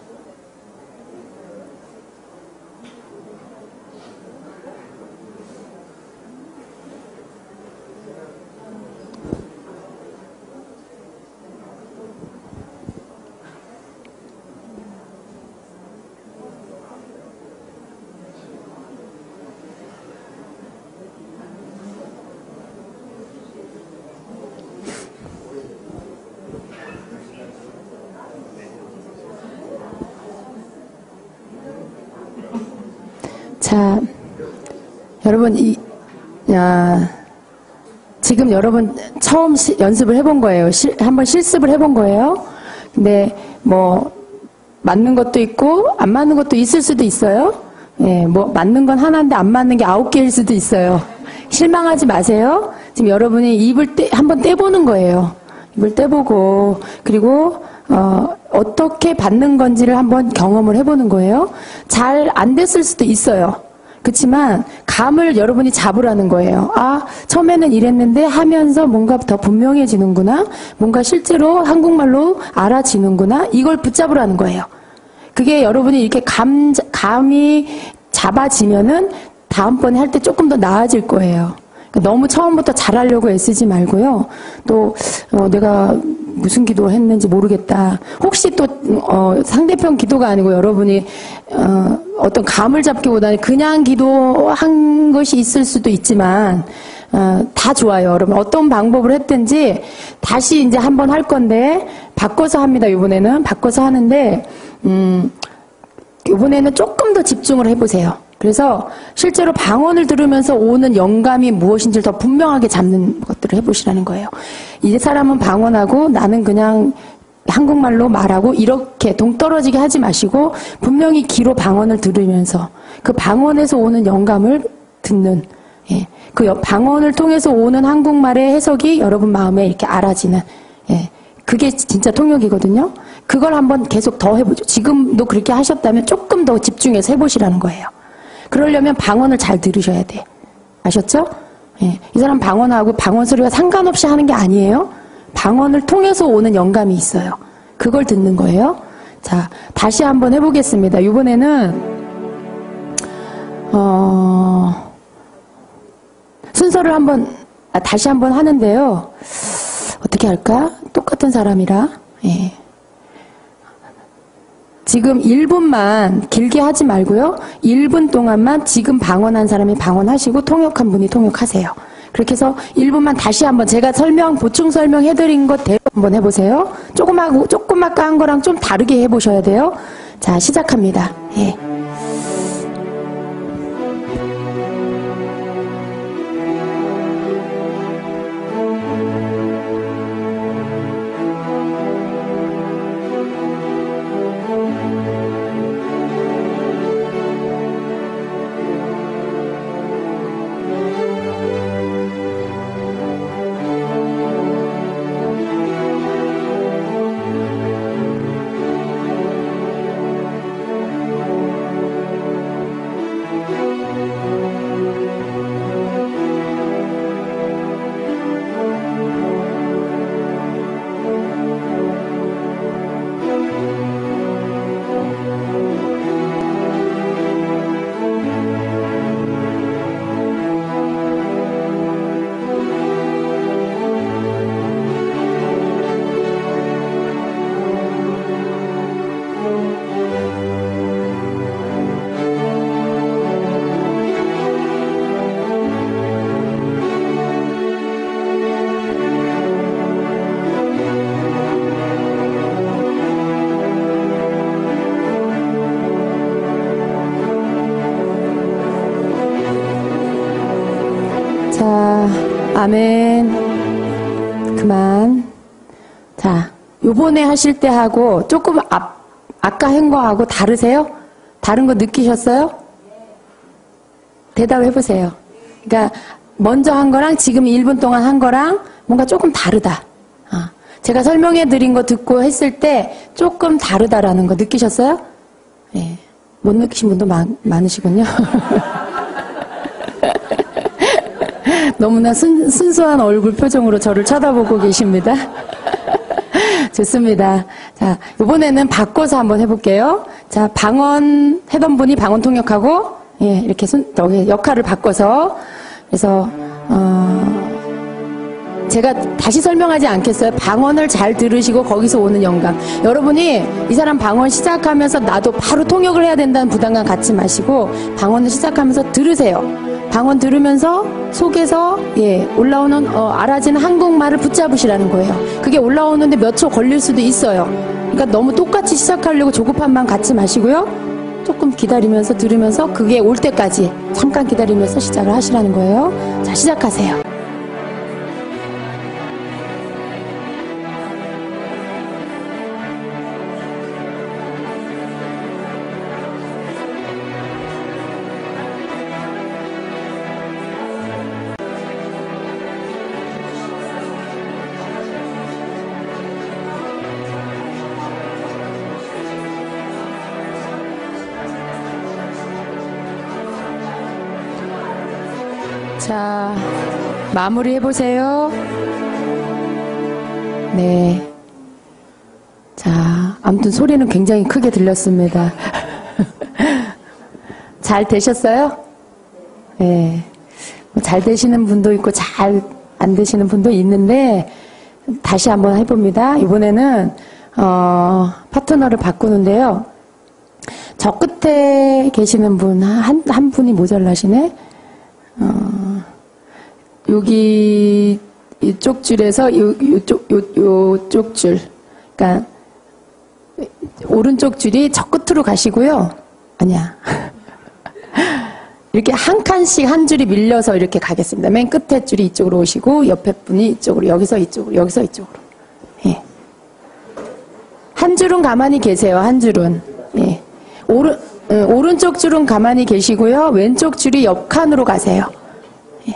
자, 여러분, 이, 야, 지금 여러분 처음 시, 연습을 해본 거예요. 시, 한번 실습을 해본 거예요. 근데 뭐 맞는 것도 있고 안 맞는 것도 있을 수도 있어요. 예, 뭐 맞는 건 하나인데 안 맞는 게 아홉 개일 수도 있어요. 실망하지 마세요. 지금 여러분이 입을 떼, 한번 떼보는 거예요. 입을 떼보고 그리고 어, 어떻게 받는 건지를 한번 경험을 해보는 거예요. 잘 안 됐을 수도 있어요. 그렇지만 감을 여러분이 잡으라는 거예요. 아, 처음에는 이랬는데 하면서 뭔가 더 분명해지는구나. 뭔가 실제로 한국말로 알아지는구나. 이걸 붙잡으라는 거예요. 그게 여러분이 이렇게 감, 감이 잡아지면은 다음번에 할 때 조금 더 나아질 거예요. 너무 처음부터 잘하려고 애쓰지 말고요. 또 어, 내가 무슨 기도를 했는지 모르겠다. 혹시 또 어, 상대편 기도가 아니고 여러분이 어, 어떤 감을 잡기보다는 그냥 기도한 것이 있을 수도 있지만 어, 다 좋아요. 여러분 어떤 방법을 했든지 다시 이제 한번 할 건데 바꿔서 합니다. 이번에는 바꿔서 하는데 음, 이번에는 조금 더 집중을 해보세요. 그래서 실제로 방언을 들으면서 오는 영감이 무엇인지를 더 분명하게 잡는 것들을 해보시라는 거예요. 이 사람은 방언하고 나는 그냥 한국말로 말하고 이렇게 동떨어지게 하지 마시고 분명히 귀로 방언을 들으면서 그 방언에서 오는 영감을 듣는, 예. 그 방언을 통해서 오는 한국말의 해석이 여러분 마음에 이렇게 알아지는, 예. 그게 진짜 통역이거든요. 그걸 한번 계속 더 해보죠. 지금도 그렇게 하셨다면 조금 더 집중해서 해보시라는 거예요. 그러려면 방언을 잘 들으셔야 돼. 아셨죠? 예. 이 사람 방언하고 방언 소리가 상관없이 하는 게 아니에요. 방언을 통해서 오는 영감이 있어요. 그걸 듣는 거예요. 자, 다시 한번 해보겠습니다. 이번에는 어, 순서를 한번 아, 다시 한번 하는데요. 어떻게 할까? 똑같은 사람이라. 예. 지금 일 분만 길게 하지 말고요. 일 분 동안만 지금 방언한 사람이 방언하시고 통역한 분이 통역하세요. 그렇게 해서 일 분만 다시 한번 제가 설명, 보충 설명해드린 것대로 한번 해보세요. 조그맣고, 조그맣게 한 거랑 좀 다르게 해보셔야 돼요. 자, 시작합니다. 예. 자, 아멘. 그만. 자, 요번에 하실 때 하고 조금 앞, 아까 한 거하고 다르세요? 다른 거 느끼셨어요? 대답해 보세요. 그러니까 먼저 한 거랑 지금 일 분 동안 한 거랑 뭔가 조금 다르다. 어. 제가 설명해 드린 거 듣고 했을 때 조금 다르다라는 거 느끼셨어요? 예. 못 느끼신 분도 많, 많으시군요. 너무나 순, 순수한 얼굴 표정으로 저를 쳐다보고 계십니다. 좋습니다. 자, 이번에는 바꿔서 한번 해볼게요. 자, 방언 하던 분이 방언 통역하고, 예, 이렇게 순, 여기 역할을 바꿔서, 그래서, 어, 제가 다시 설명하지 않겠어요. 방언을 잘 들으시고 거기서 오는 영감. 여러분이 이 사람 방언 시작하면서 나도 바로 통역을 해야 된다는 부담감 갖지 마시고, 방언을 시작하면서 들으세요. 방언 들으면서 속에서 예 올라오는 어, 알아지는 한국말을 붙잡으시라는 거예요. 그게 올라오는데 몇 초 걸릴 수도 있어요. 그러니까 너무 똑같이 시작하려고 조급한 마음 갖지 마시고요. 조금 기다리면서 들으면서 그게 올 때까지 잠깐 기다리면서 시작을 하시라는 거예요. 자, 시작하세요. 자, 마무리 해보세요. 네. 자, 아무튼 소리는 굉장히 크게 들렸습니다. 잘 되셨어요? 네. 잘 되시는 분도 있고 잘 안 되시는 분도 있는데 다시 한번 해봅니다. 이번에는 어, 파트너를 바꾸는데요. 저 끝에 계시는 분, 한, 한 분이 모자라시네. 어, 여기 이쪽 줄에서 요, 요쪽 요, 요쪽 줄, 그러니까 오른쪽 줄이 저 끝으로 가시고요. 아니야. 이렇게 한 칸씩 한 줄이 밀려서 이렇게 가겠습니다. 맨 끝에 줄이 이쪽으로 오시고 옆에 분이 이쪽으로, 여기서 이쪽으로, 여기서 이쪽으로. 예. 한 줄은 가만히 계세요. 한 줄은. 예. 오른 예, 오른쪽 줄은 가만히 계시고요. 왼쪽 줄이 옆 칸으로 가세요. 예.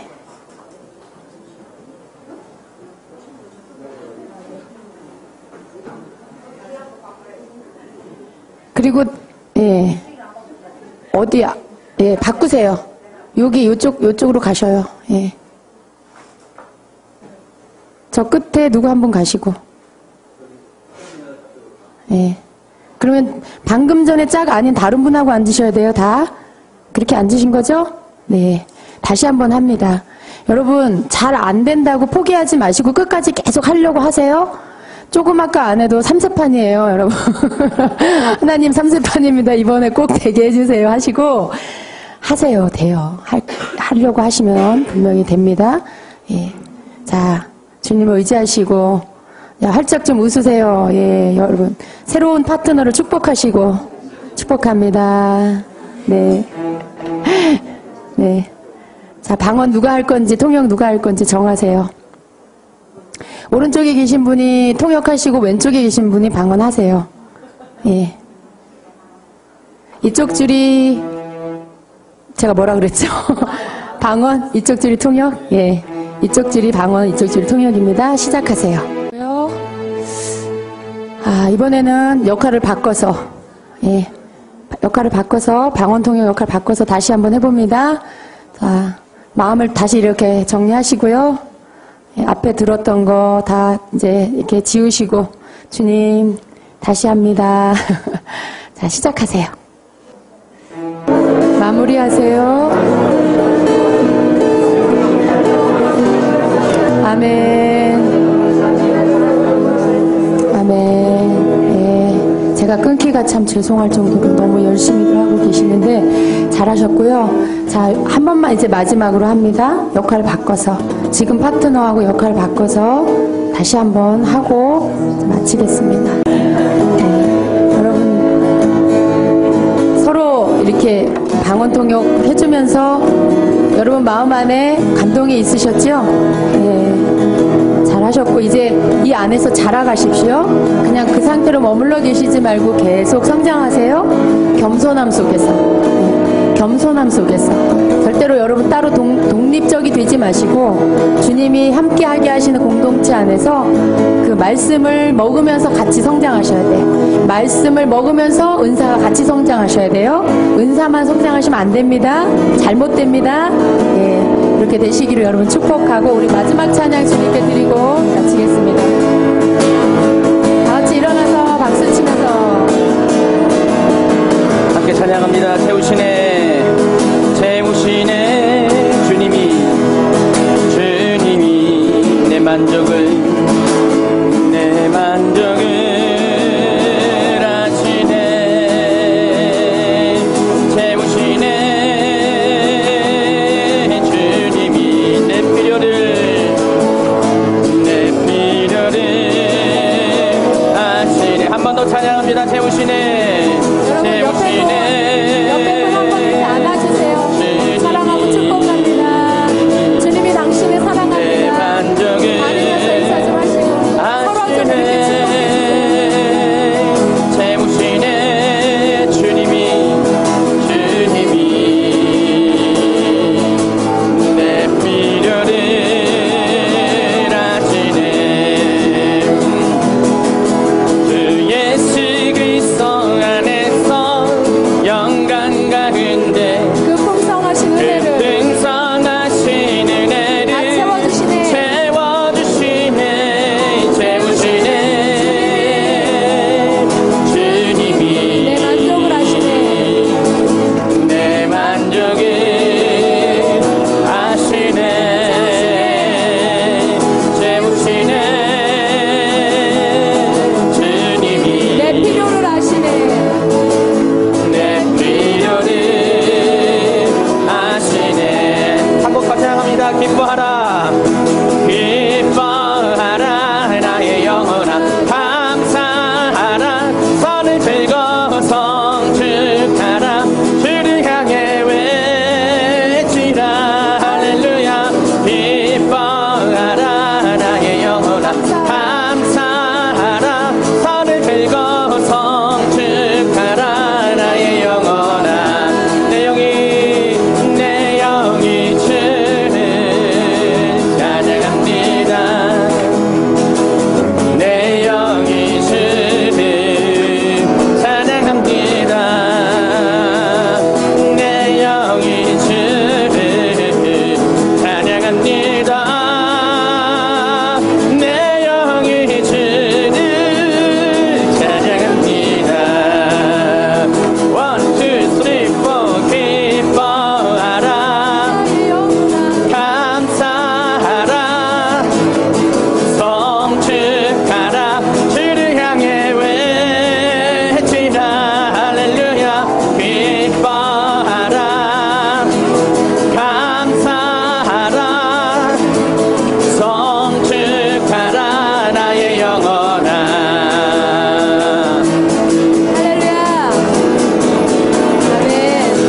그리고 예. 어디야? 예, 바꾸세요. 여기 요쪽 요쪽으로 가셔요. 예. 저 끝에 누구 한 분 가시고. 예. 그러면 방금 전에 짝 아닌 다른 분하고 앉으셔야 돼요. 다 그렇게 앉으신 거죠? 네. 다시 한번 합니다. 여러분 잘 안 된다고 포기하지 마시고 끝까지 계속 하려고 하세요. 조금 아까 안 해도 삼세판이에요, 여러분. 하나님 삼세판입니다. 이번에 꼭 되게 해주세요 하시고 하세요. 돼요. 할, 하려고 하시면 분명히 됩니다. 예. 자, 주님을 의지하시고 야, 활짝 좀 웃으세요. 예, 여러분. 새로운 파트너를 축복하시고 축복합니다. 네. 네. 자, 방언 누가 할 건지 통역 누가 할 건지 정하세요. 오른쪽에 계신 분이 통역하시고 왼쪽에 계신 분이 방언하세요. 예. 이쪽 줄이 제가 뭐라 그랬죠? 방언, 이쪽 줄이 통역? 예. 이쪽 줄이 방언, 이쪽 줄이 통역입니다. 시작하세요. 아, 이번에는 역할을 바꿔서, 예. 역할을 바꿔서, 방언 통역 역할 바꿔서 다시 한번 해봅니다. 자, 마음을 다시 이렇게 정리하시고요. 예, 앞에 들었던 거 다 이제 이렇게 지우시고, 주님, 다시 합니다. 자, 시작하세요. 마무리하세요. 아멘. 아멘. 예. 제가 끊기가 참 죄송할 정도로 너무 열심히들 하고 계시는데 잘하셨고요. 자, 한 번만 이제 마지막으로 합니다. 역할 바꿔서. 지금 파트너하고 역할 바꿔서 다시 한번 하고 마치겠습니다. 네. 여러분, 서로 이렇게 방언 통역 해주면서 여러분 마음 안에 감동이 있으셨죠? 네, 잘하셨고 이제 이 안에서 자라가십시오. 그냥 그 상태로 머물러 계시지 말고 계속 성장하세요. 겸손함 속에서. 네, 겸손함 속에서. 절대로 여러분 따로 동, 독립적이 되지 마시고 주님이 함께하게 하시는 공동체 안에서 그 말씀을 먹으면서 같이 성장하셔야 돼. 말씀을 먹으면서 은사가 같이 성장하셔야 돼요. 은사만 성장하시면 안 됩니다. 잘못됩니다. 예, 이렇게 되시기를 여러분 축복하고 우리 마지막 찬양 주님께 드리고 마치겠습니다. 다 같이 일어나서 박수 치면서 함께 찬양합니다. 채우시네 채우시네 주님이 주님이 내 만족을 내 만족을 하시네 채우시네 주님이 내 필요를 내 필요를 하시네 한 번 더 찬양합니다. 채우시네 채우시네 옆에 분 한 번 이렇게 안아주세요. 사랑하고 축복합니다. 주님이 당신을 사랑합니다. 다니면서 인사 좀 하시고 서로 좀 이렇게 축복해주세요. 채우시네 주님이 주님이 내 필요를 하시네 주 예수 그리스도 안에서 영광 가운데 그 풍성하신 그 은혜를 풍성하신 은혜를 다 채워주시네. 채워주시네 채우시네 주님이 내 만족을 하시네. 내 만족을 하시네 채우시네 주님이 내 필요를 하시네. 내 필요를 아시네 한 번 같이 합니다. 기뻐하라 기뻐하라 나의 영혼아 감사하라 선을 들고 성축하라 주를 향해 외치라 할렐루야 기뻐하라 나의 영혼아 감사하라 선을 들고 성축하라 나의 영혼아 내 영이 내 영이 주를 찬양합니다. 내 영이 주를 찬양합니다. 내 영이 주를 찬양합니다. 내 영이 주를 찬양합니다. One, two, three, four 기뻐하라 감사하라 성축하라 주를 향해 외치라 할렐루야 기뻐하라 감사하라 성축하라 나의 영혼아 할렐루야. 아멘.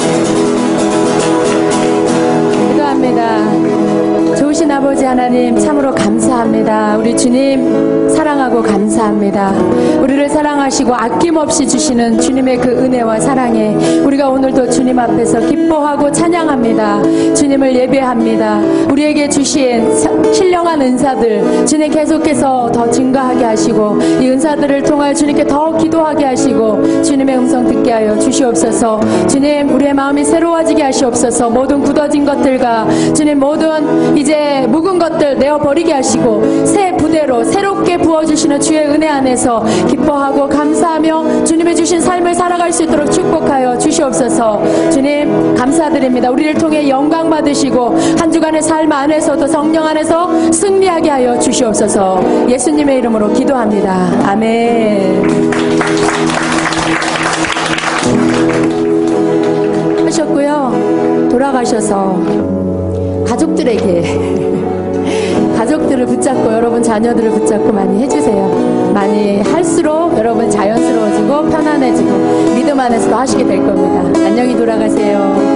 기도합니다. 좋으신 아버지 하나님 참으로 감사합니다. 우리 주님 사랑하고 감사합니다. 우리를 사랑하시고 아낌없이 주시는 주님의 그 은혜와 사랑에 우리가 오늘도 주님 앞에서 기뻐하고 찬양합니다. 주님을 예배합니다. 우리에게 주신 신령한 은사들 주님 계속해서 더 증가하게 하시고 이 은사들을 통하여 주님께 더 기도하게 하시고 주님의 음성 듣게 하여 주시옵소서. 주님 우리의 마음이 새로워지게 하시옵소서. 모든 굳어진 것들과 주님 모든 이제 묵은 것들 내어버리게 하시고 새 부대로 새롭게 부어주시는 주의 은혜 안에서 기뻐하고 감사하며 주님의 주신 삶을 살아갈 수 있도록 축복하여 주시옵소서. 주님 감사드립니다. 우리를 통해 영광 받으시고 한 주간의 삶 안에서도 성령 안에서 승리하게 하여 주시옵소서. 예수님의 이름으로 기도합니다. 아멘. 하셨고요. 돌아가셔서 가족들에게 가족들을 붙잡고 여러분 자녀들을 붙잡고 많이 해주세요. 많이 할수록 여러분 자연스러워지고 편안 편안해지고 믿음 안에서도 하시게 될 겁니다. 안녕히 돌아가세요.